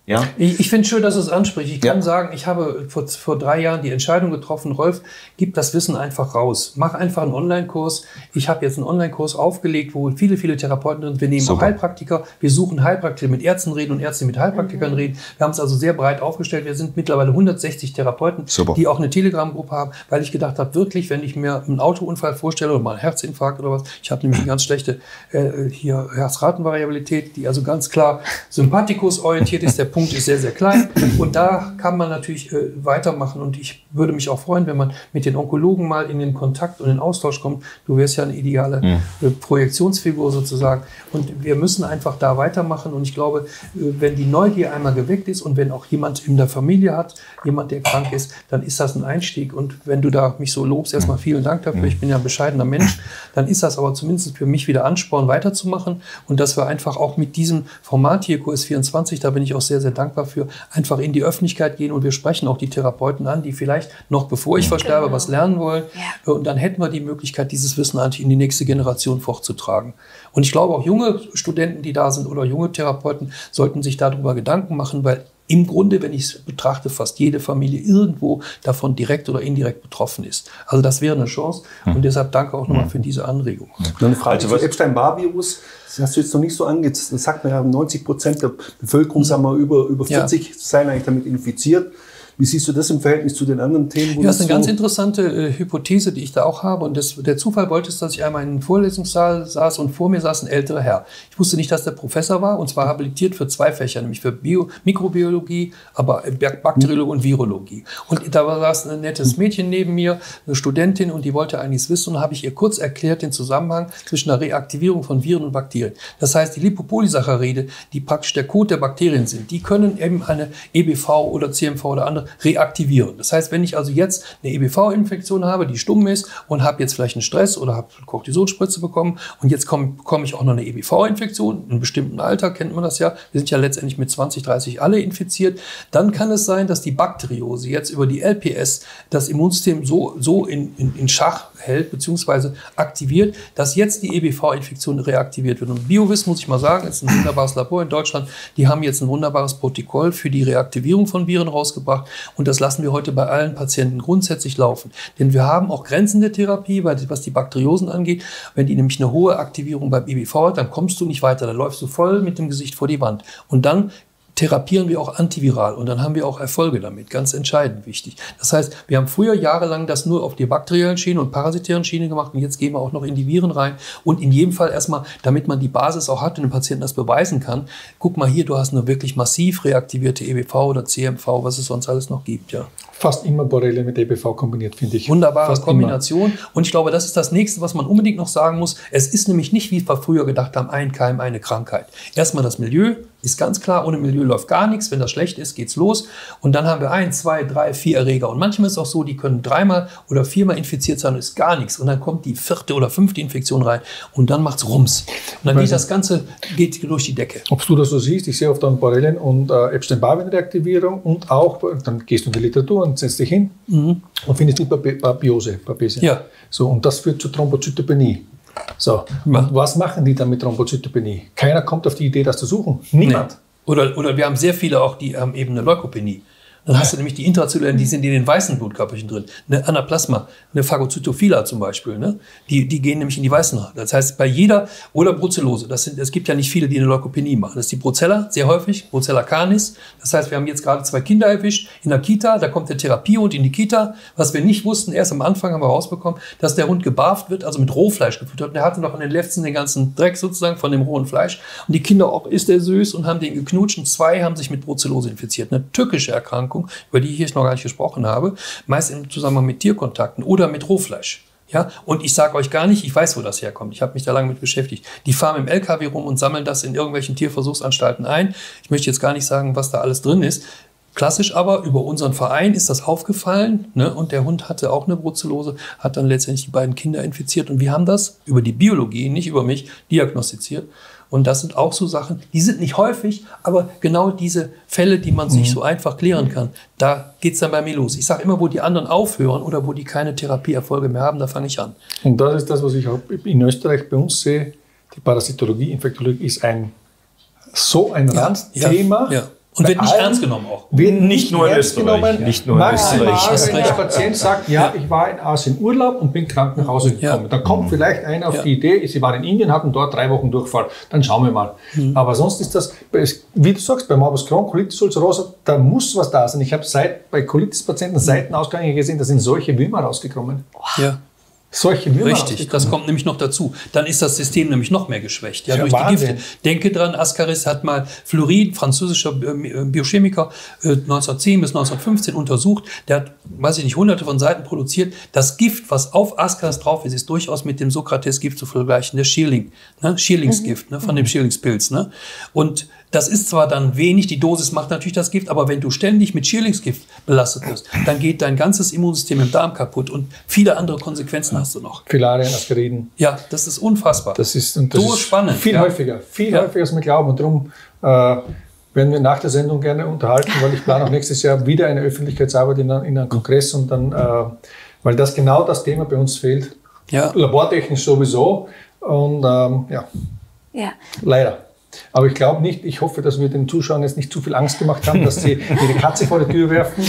Ja? Ich, ich finde es schön, dass du es ansprichst. Ich kann Ja. sagen, ich habe vor, vor drei Jahren die Entscheidung getroffen, Rolf, gib das Wissen einfach raus. Mach einfach einen Online-Kurs. Ich habe jetzt einen Online-Kurs aufgelegt, wo viele, viele Therapeuten drin sind. Wir nehmen Super. auch Heilpraktiker. Wir suchen Heilpraktiker, mit Ärzten reden und Ärzte mit Heilpraktikern Mhm. reden. Wir haben es also sehr breit aufgestellt. Wir sind mittlerweile hundertsechzig Therapeuten, Super. die auch eine Telegram-Gruppe haben, weil ich gedacht habe, wirklich, wenn ich mir einen Autounfall vorstelle oder mal einen Herzinfarkt oder was, ich habe nämlich eine ganz schlechte äh, hier Herzratenvariabilität, die also ganz klar Sympathikus orientiert ist. Der Punkt ist sehr, sehr klein. Und da kann man natürlich äh, weitermachen. Und ich würde mich auch freuen, wenn man mit den Onkologen mal in den Kontakt und den Austausch kommt. Du wärst ja eine ideale äh, Projektionsfigur sozusagen. Und wir müssen einfach da weitermachen. Und ich glaube, äh, wenn die Neugier einmal geweckt ist und wenn auch jemand in der Familie hat, jemand, der krank ist, dann ist das ein Einstieg. Und wenn du da mich so lobst, erstmal vielen Dank dafür. Ich bin ja ein bescheidener Mensch. Dann ist das aber zumindest für mich wieder Ansporn, weiterzumachen. Und dass wir einfach auch mit diesem Format hier, Q S vierundzwanzig, da bin ich auch sehr, sehr dankbar für, einfach in die Öffentlichkeit gehen und wir sprechen auch die Therapeuten an, die vielleicht noch bevor ich versterbe, Genau. was lernen wollen. Ja. Und dann hätten wir die Möglichkeit, dieses Wissen eigentlich in die nächste Generation fortzutragen. Und ich glaube, auch junge Studenten, die da sind oder junge Therapeuten, sollten sich darüber Gedanken machen, weil im Grunde, wenn ich es betrachte, fast jede Familie irgendwo davon direkt oder indirekt betroffen ist. Also das wäre eine Chance und deshalb danke auch nochmal für diese Anregung. Noch eine Frage Also zum was- Epstein-Barr-Virus. Das hast du jetzt noch nicht so angeht. Das sagt man ja, neunzig Prozent der Bevölkerung, sagen wir, über, über Ja. vierzig seien eigentlich damit infiziert. Wie siehst du das im Verhältnis zu den anderen Themen? wo Ja, das ist eine so- ganz interessante äh, Hypothese, die ich da auch habe. Und das, der Zufall wollte es, dass ich einmal in einem Vorlesungssaal saß und vor mir saß ein älterer Herr. Ich wusste nicht, dass der Professor war und zwar habilitiert für zwei Fächer, nämlich für Bio, Mikrobiologie, aber Bakteriologie und Virologie. Und da war saß ein nettes Mädchen neben mir, eine Studentin, und die wollte einiges wissen. Und da habe ich ihr kurz erklärt den Zusammenhang zwischen der Reaktivierung von Viren und Bakterien. Das heißt, die Lipopolysaccharide, die praktisch der Code der Bakterien sind, die können eben eine E B V oder C M V oder andere reaktivieren. Das heißt, wenn ich also jetzt eine E B V-Infektion habe, die stumm ist und habe jetzt vielleicht einen Stress oder habe eine Cortisonspritze bekommen und jetzt komme bekomme ich auch noch eine E B V-Infektion, in einem bestimmten Alter kennt man das ja, wir sind ja letztendlich mit zwanzig, dreißig alle infiziert, dann kann es sein, dass die Bakteriose jetzt über die L P S das Immunsystem so, so in, in, in Schach hält bzw. aktiviert, dass jetzt die E B V-Infektion reaktiviert wird. Und BioVis, muss ich mal sagen, ist ein wunderbares Labor in Deutschland, die haben jetzt ein wunderbares Protokoll für die Reaktivierung von Viren rausgebracht und das lassen wir heute bei allen Patienten grundsätzlich laufen. Denn wir haben auch Grenzen der Therapie, weil, was die Bakteriosen angeht. Wenn die nämlich eine hohe Aktivierung beim E B V hat, dann kommst du nicht weiter, dann läufst du voll mit dem Gesicht vor die Wand. Und dann therapieren wir auch antiviral und dann haben wir auch Erfolge damit, ganz entscheidend wichtig. Das heißt, wir haben früher jahrelang das nur auf die bakteriellen Schiene und parasitären Schiene gemacht und jetzt gehen wir auch noch in die Viren rein und in jedem Fall erstmal, damit man die Basis auch hat und dem Patienten das beweisen kann, guck mal hier, du hast eine wirklich massiv reaktivierte E B V oder C M V, was es sonst alles noch gibt, ja. Fast immer Borrelia mit E B V kombiniert, finde ich. Wunderbare Fast Kombination. Und ich glaube, das ist das Nächste, was man unbedingt noch sagen muss. Es ist nämlich nicht, wie wir früher gedacht haben, ein Keim, eine Krankheit. Erstmal das Milieu, ist ganz klar, ohne Milieu läuft gar nichts. Wenn das schlecht ist, geht's los. Und dann haben wir ein, zwei, drei, vier Erreger. Und manchmal ist es auch so, die können dreimal oder viermal infiziert sein und ist gar nichts. Und dann kommt die vierte oder fünfte Infektion rein und dann macht's Rums. Und dann geht das Ganze geht durch die Decke. Ob du das so siehst, ich sehe oft dann Borrelien und äh, Epstein-Barr-Reaktivierung und auch, dann gehst du in die Literatur und setzt dich hin Mhm. und findest die Papiose. Papiose. Ja. So, und das führt zur Thrombozytopenie. So, Ja. und was machen die dann mit Thrombozytopenie? Keiner kommt auf die Idee, das zu suchen. Niemand. Nee. Oder, oder wir haben sehr viele auch, die haben eben eine Leukopenie. Dann hast du nämlich die intrazellulären, die sind in den weißen Blutkörperchen drin. Eine Anaplasma, eine Phagocytophila zum Beispiel, ne? die, die gehen nämlich in die weißen. Das heißt, bei jeder, oder Brucellose, das sind, es gibt ja nicht viele, die eine Leukopenie machen. Das ist die Brucella, sehr häufig, Brucella canis. Das heißt, wir haben jetzt gerade zwei Kinder erwischt in der Kita, da kommt der Therapiehund in die Kita. Was wir nicht wussten, erst am Anfang haben wir rausbekommen, dass der Hund gebarft wird, also mit Rohfleisch gefüttert. Und der hatte noch an den Lefzen den ganzen Dreck sozusagen von dem rohen Fleisch. Und die Kinder auch, ist der süß, und haben den geknutscht. Und zwei haben sich mit Brucellose infiziert. Eine tückische Erkrankung, über die ich hier noch gar nicht gesprochen habe, meist im Zusammenhang mit Tierkontakten oder mit Rohfleisch. Ja, und ich sage euch gar nicht, ich weiß, wo das herkommt. Ich habe mich da lange mit beschäftigt. Die fahren im L K W rum und sammeln das in irgendwelchen Tierversuchsanstalten ein. Ich möchte jetzt gar nicht sagen, was da alles drin ist. Klassisch aber, über unseren Verein ist das aufgefallen, ne? Und der Hund hatte auch eine Brucellose, hat dann letztendlich die beiden Kinder infiziert. Und wir haben das über die Biologie, nicht über mich, diagnostiziert. Und das sind auch so Sachen, die sind nicht häufig, aber genau diese Fälle, die man sich so einfach klären kann, da geht es dann bei mir los. Ich sage immer, wo die anderen aufhören oder wo die keine Therapieerfolge mehr haben, da fange ich an. Und das ist das, was ich auch in Österreich bei uns sehe. Die Parasitologie, Infektologie ist ein so ein Randthema. Ja, ja. Und wird nicht allen ernst genommen auch. Wird Nicht nur in ernst Österreich. genommen. Nicht nur in Maximal, Österreich. wenn der Patient sagt, ja, ich war in Asien Urlaub und bin krank nach Hause gekommen. Ja. Dann kommt vielleicht einer auf Ja. die Idee, sie war in Indien, hatten dort drei Wochen Durchfall. Dann schauen wir mal. Mhm. Aber sonst ist das, wie du sagst, bei Morbus Crohn, Colitis ulcerosa, da muss was da sein. Ich habe seit bei Colitis-Patienten Seitenausgänge gesehen, da sind solche Würmer rausgekommen. Ja. Solche Würmer Richtig, rausgekommen. das kommt nämlich noch dazu. Dann ist das System nämlich noch mehr geschwächt. Ja, Ja, durch die Wahnsinn. Gifte. Denke dran, Ascaris hat mal Fluorid, französischer äh, Biochemiker, äh, neunzehnhundertzehn bis neunzehnhundertfünfzehn untersucht. Der hat, weiß ich nicht, hunderte von Seiten produziert. Das Gift, was auf Ascaris drauf ist, ist durchaus mit dem Sokrates-Gift zu vergleichen, der Schierling, ne? Schierlingsgift, ne? Von dem Schierlingspilz. Ne? Und das ist zwar dann wenig, die Dosis macht natürlich das Gift, aber wenn du ständig mit Schierlingsgift belastet wirst, dann geht dein ganzes Immunsystem im Darm kaputt und viele andere Konsequenzen hast du noch. Filarien, Ascariden. Ja, das ist unfassbar. Das ist, und das So ist spannend, viel ja. häufiger, viel Ja. häufiger, als wir glauben. Und darum äh, werden wir nach der Sendung gerne unterhalten, weil ich plane auch nächstes Jahr wieder eine Öffentlichkeitsarbeit in, in einem Kongress und dann, äh, weil das genau das Thema bei uns fehlt. Ja. Labortechnisch sowieso und ähm, ja, Ja. leider. Aber ich glaube nicht, ich hoffe, dass wir den Zuschauern jetzt nicht zu viel Angst gemacht haben, dass sie ihre Katze vor die Tür werfen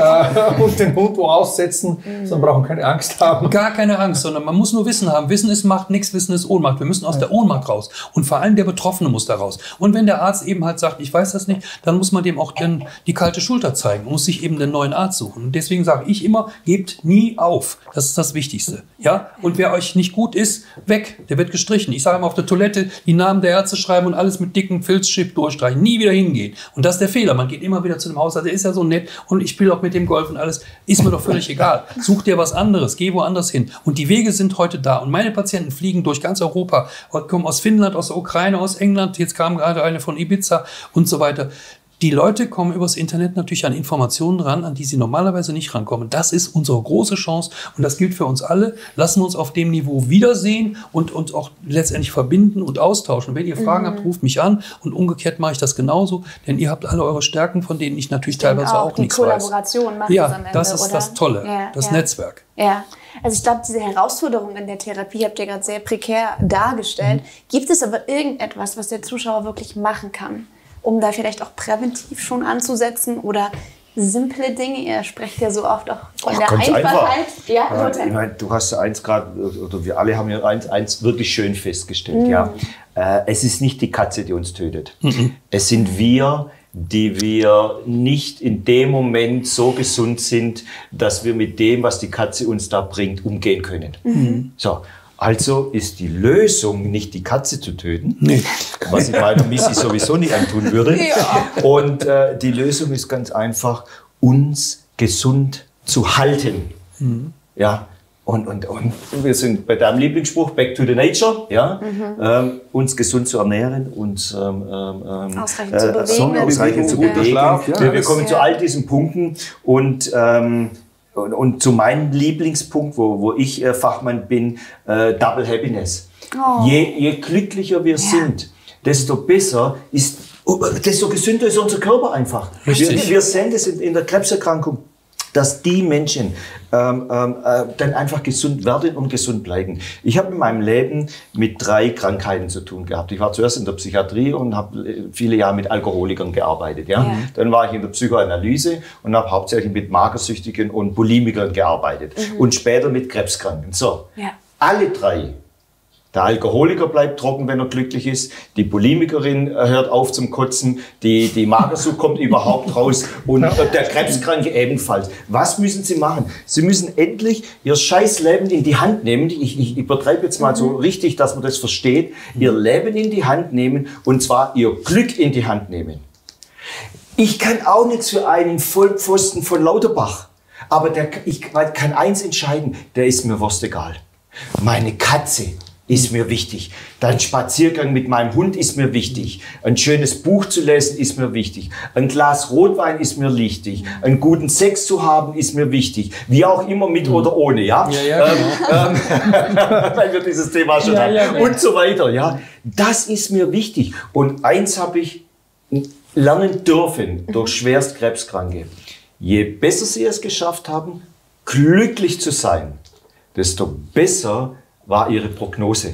äh, und den Hund wo aussetzen, sondern brauchen keine Angst haben. Gar keine Angst, sondern man muss nur Wissen haben. Wissen ist Macht, nichts Wissen ist Ohnmacht. Wir müssen aus der Ohnmacht raus. Und vor allem der Betroffene muss da raus. Und wenn der Arzt eben halt sagt, ich weiß das nicht, dann muss man dem auch den, die kalte Schulter zeigen und muss sich eben den neuen Arzt suchen. Und deswegen sage ich immer, gebt nie auf. Das ist das Wichtigste. Ja? Und wer euch nicht gut ist, weg. Der wird gestrichen. Ich sage immer auf der Toilette die Namen der Ärzte schreiben und alles mit dicken Filzchip durchstreichen. Nie wieder hingehen. Und das ist der Fehler. Man geht immer wieder zu dem Hausarzt. Der ist ja so nett und ich spiele auch mit dem Golf und alles. Ist mir doch völlig egal. Such dir was anderes. Geh woanders hin. Und die Wege sind heute da. Und meine Patienten fliegen durch ganz Europa. Kommen aus Finnland, aus der Ukraine, aus England. Jetzt kam gerade eine von Ibiza und so weiter. Die Leute kommen übers Internet natürlich an Informationen ran, an die sie normalerweise nicht rankommen. Das ist unsere große Chance und das gilt für uns alle. Lassen wir uns auf dem Niveau wiedersehen und uns auch letztendlich verbinden und austauschen. Wenn ihr Fragen habt, ruft mich an und umgekehrt mache ich das genauso, denn ihr habt alle eure Stärken, von denen ich natürlich teilweise auch, auch die nichts weiß. Kollaboration macht Ja, es am Ende, das ist oder? das Tolle, Ja, das ja. Netzwerk. Ja, also ich glaube, diese Herausforderung in der Therapie habt ihr gerade sehr prekär dargestellt. Gibt es aber irgendetwas, was der Zuschauer wirklich machen kann, um da vielleicht auch präventiv schon anzusetzen oder simple Dinge? Ihr sprecht ja so oft auch von Ach, der ganz Einfachheit. einfach. Ja, Ja, Lothar. ich meine, du hast ja eins gerade, oder wir alle haben ja eins, eins wirklich schön festgestellt. Ja. Äh, es ist nicht die Katze, die uns tötet. Es sind wir, die wir nicht in dem Moment so gesund sind, dass wir mit dem, was die Katze uns da bringt, umgehen können. Mhm. So. Also ist die Lösung nicht die Katze zu töten, Nee. was ich meiner Missy sowieso nicht antun würde. Ja. Und äh, die Lösung ist ganz einfach, uns gesund zu halten. Mhm. Ja. Und, und, und wir sind bei deinem Lieblingsspruch, back to the nature, ja, ähm, uns gesund zu ernähren, uns ähm, ähm, Ausreichend zu bewegen. ausreichend zu Guter bewegen. Schlaf, ja, wir, wir alles. kommen zu all diesen Punkten und ähm, Und, und zu meinem Lieblingspunkt, wo, wo ich äh, Fachmann bin, äh, Double Happiness. Oh. Je, je glücklicher wir sind, desto besser ist, desto gesünder ist unser Körper einfach. Richtig. Wir, wir sehen das in, in der Krebserkrankung, dass die Menschen ähm, ähm, äh, dann einfach gesund werden und gesund bleiben. Ich habe in meinem Leben mit drei Krankheiten zu tun gehabt. Ich war zuerst in der Psychiatrie und habe viele Jahre mit Alkoholikern gearbeitet. Ja? Ja. Dann war ich in der Psychoanalyse und habe hauptsächlich mit Magersüchtigen und Bulimikern gearbeitet. Mhm. Und später mit Krebskranken. So, Ja. alle drei. Der Alkoholiker bleibt trocken, wenn er glücklich ist. Die Bulimikerin hört auf zum Kotzen. Die, die Magersucht kommt überhaupt raus. Und der Krebskranke ebenfalls. Was müssen Sie machen? Sie müssen endlich Ihr scheiß Leben in die Hand nehmen. Ich, ich übertreibe jetzt mal so richtig, dass man das versteht. Ihr Leben in die Hand nehmen und zwar Ihr Glück in die Hand nehmen. Ich kann auch nichts für einen Vollpfosten von Lauterbach. Aber der, ich kann eins entscheiden, der ist mir wurstegal. Meine Katze ist mir wichtig. Dein Spaziergang mit meinem Hund ist mir wichtig. Ein schönes Buch zu lesen ist mir wichtig. Ein Glas Rotwein ist mir wichtig. Einen guten Sex zu haben ist mir wichtig. Wie auch immer, mit oder ohne, ja? Ja, ja, genau. ähm, ähm, weil wir dieses Thema schon Ja, haben. ja, genau. Und so weiter, ja? Das ist mir wichtig. Und eins habe ich lernen dürfen durch schwerst Krebskranke. Je besser sie es geschafft haben, glücklich zu sein, desto besser war ihre Prognose.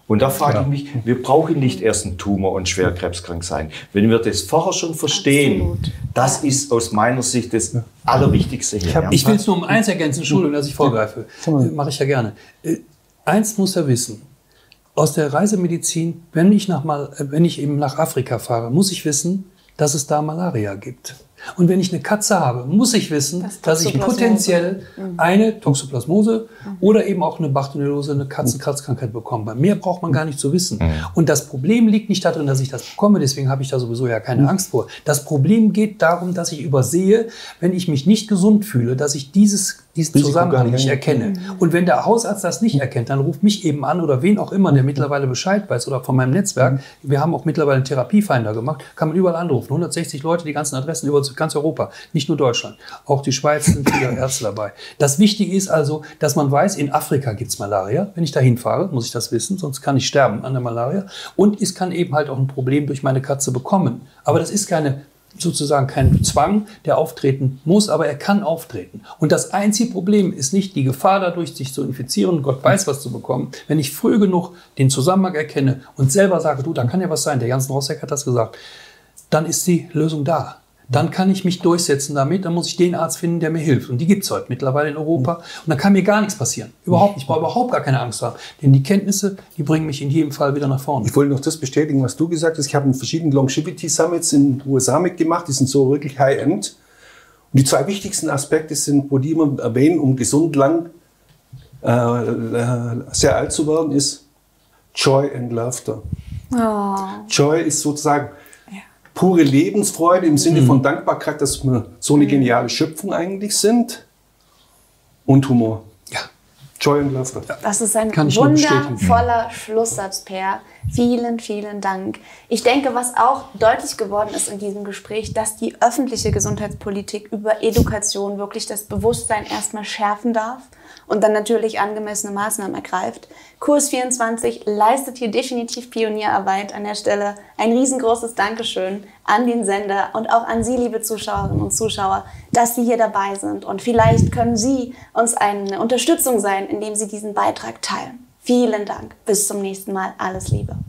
Und da frage Ja. ich mich, wir brauchen nicht erst einen Tumor und schwer krebskrank sein. Wenn wir das vorher schon verstehen, Absolut. das ist aus meiner Sicht das Allerwichtigste hier. Ja. Ich will es nur um eins ergänzen, Entschuldigung, dass ich vorgreife. Äh, Mache ich ja gerne. Äh, eins muss er wissen. Aus der Reisemedizin, wenn ich, nach mal, äh, wenn ich eben nach Afrika fahre, muss ich wissen, dass es da Malaria gibt. Und wenn ich eine Katze habe, muss ich wissen, Das dass ich Toxoplasmose. potenziell eine Toxoplasmose oder eben auch eine Bartonellose, eine Katzenkratzkrankheit bekomme. Mehr braucht man gar nicht zu wissen. Und das Problem liegt nicht darin, dass ich das bekomme, deswegen habe ich da sowieso ja keine Angst vor. Das Problem geht darum, dass ich übersehe, wenn ich mich nicht gesund fühle, dass ich dieses, diesen Risiko Zusammenhang gar nicht nicht erkenne. Und wenn der Hausarzt das nicht erkennt, dann ruft mich eben an oder wen auch immer, der mittlerweile Bescheid weiß oder von meinem Netzwerk. Wir haben auch mittlerweile einen Therapiefinder gemacht, kann man überall anrufen. hundertsechzig Leute, die ganzen Adressen über ganz Europa, nicht nur Deutschland. Auch die Schweiz sind viele Ärzte dabei. Das Wichtige ist also, dass man weiß, in Afrika gibt es Malaria. Wenn ich da hinfahre, muss ich das wissen, sonst kann ich sterben an der Malaria. Und ich kann eben halt auch ein Problem durch meine Katze bekommen. Aber das ist keine sozusagen kein Zwang, der auftreten muss, aber er kann auftreten. Und das einzige Problem ist nicht die Gefahr dadurch, sich zu infizieren, Gott weiß was zu bekommen. Wenn ich früh genug den Zusammenhang erkenne und selber sage, du, da kann ja was sein, der Jansen Rosseck hat das gesagt, dann ist die Lösung da. Dann kann ich mich durchsetzen damit, dann muss ich den Arzt finden, der mir hilft. Und die gibt es heute mittlerweile in Europa. Und dann kann mir gar nichts passieren. Überhaupt nicht. Ich brauche überhaupt gar keine Angst haben. Denn die Kenntnisse, die bringen mich in jedem Fall wieder nach vorne. Ich wollte noch das bestätigen, was du gesagt hast. Ich habe in verschiedenen Longevity Summits in den U S A mitgemacht. Die sind so wirklich High-End. Und die zwei wichtigsten Aspekte sind, wo die immer erwähnen, um gesund lang äh, äh, sehr alt zu werden, ist Joy and Laughter. Oh. Joy ist sozusagen pure Lebensfreude im Sinne von Dankbarkeit, dass wir so eine geniale Schöpfung eigentlich sind. Und Humor. Ja. Joy and Laughter. Das ist ein Kann ich nur bestätigen. wundervoller Schlusssatz, Per. Vielen, vielen Dank. Ich denke, was auch deutlich geworden ist in diesem Gespräch, dass die öffentliche Gesundheitspolitik über Education wirklich das Bewusstsein erstmal schärfen darf und dann natürlich angemessene Maßnahmen ergreift. Kurs vierundzwanzig leistet hier definitiv Pionierarbeit an der Stelle. Ein riesengroßes Dankeschön an den Sender und auch an Sie, liebe Zuschauerinnen und Zuschauer, dass Sie hier dabei sind. Und vielleicht können Sie uns eine Unterstützung sein, indem Sie diesen Beitrag teilen. Vielen Dank. Bis zum nächsten Mal. Alles Liebe.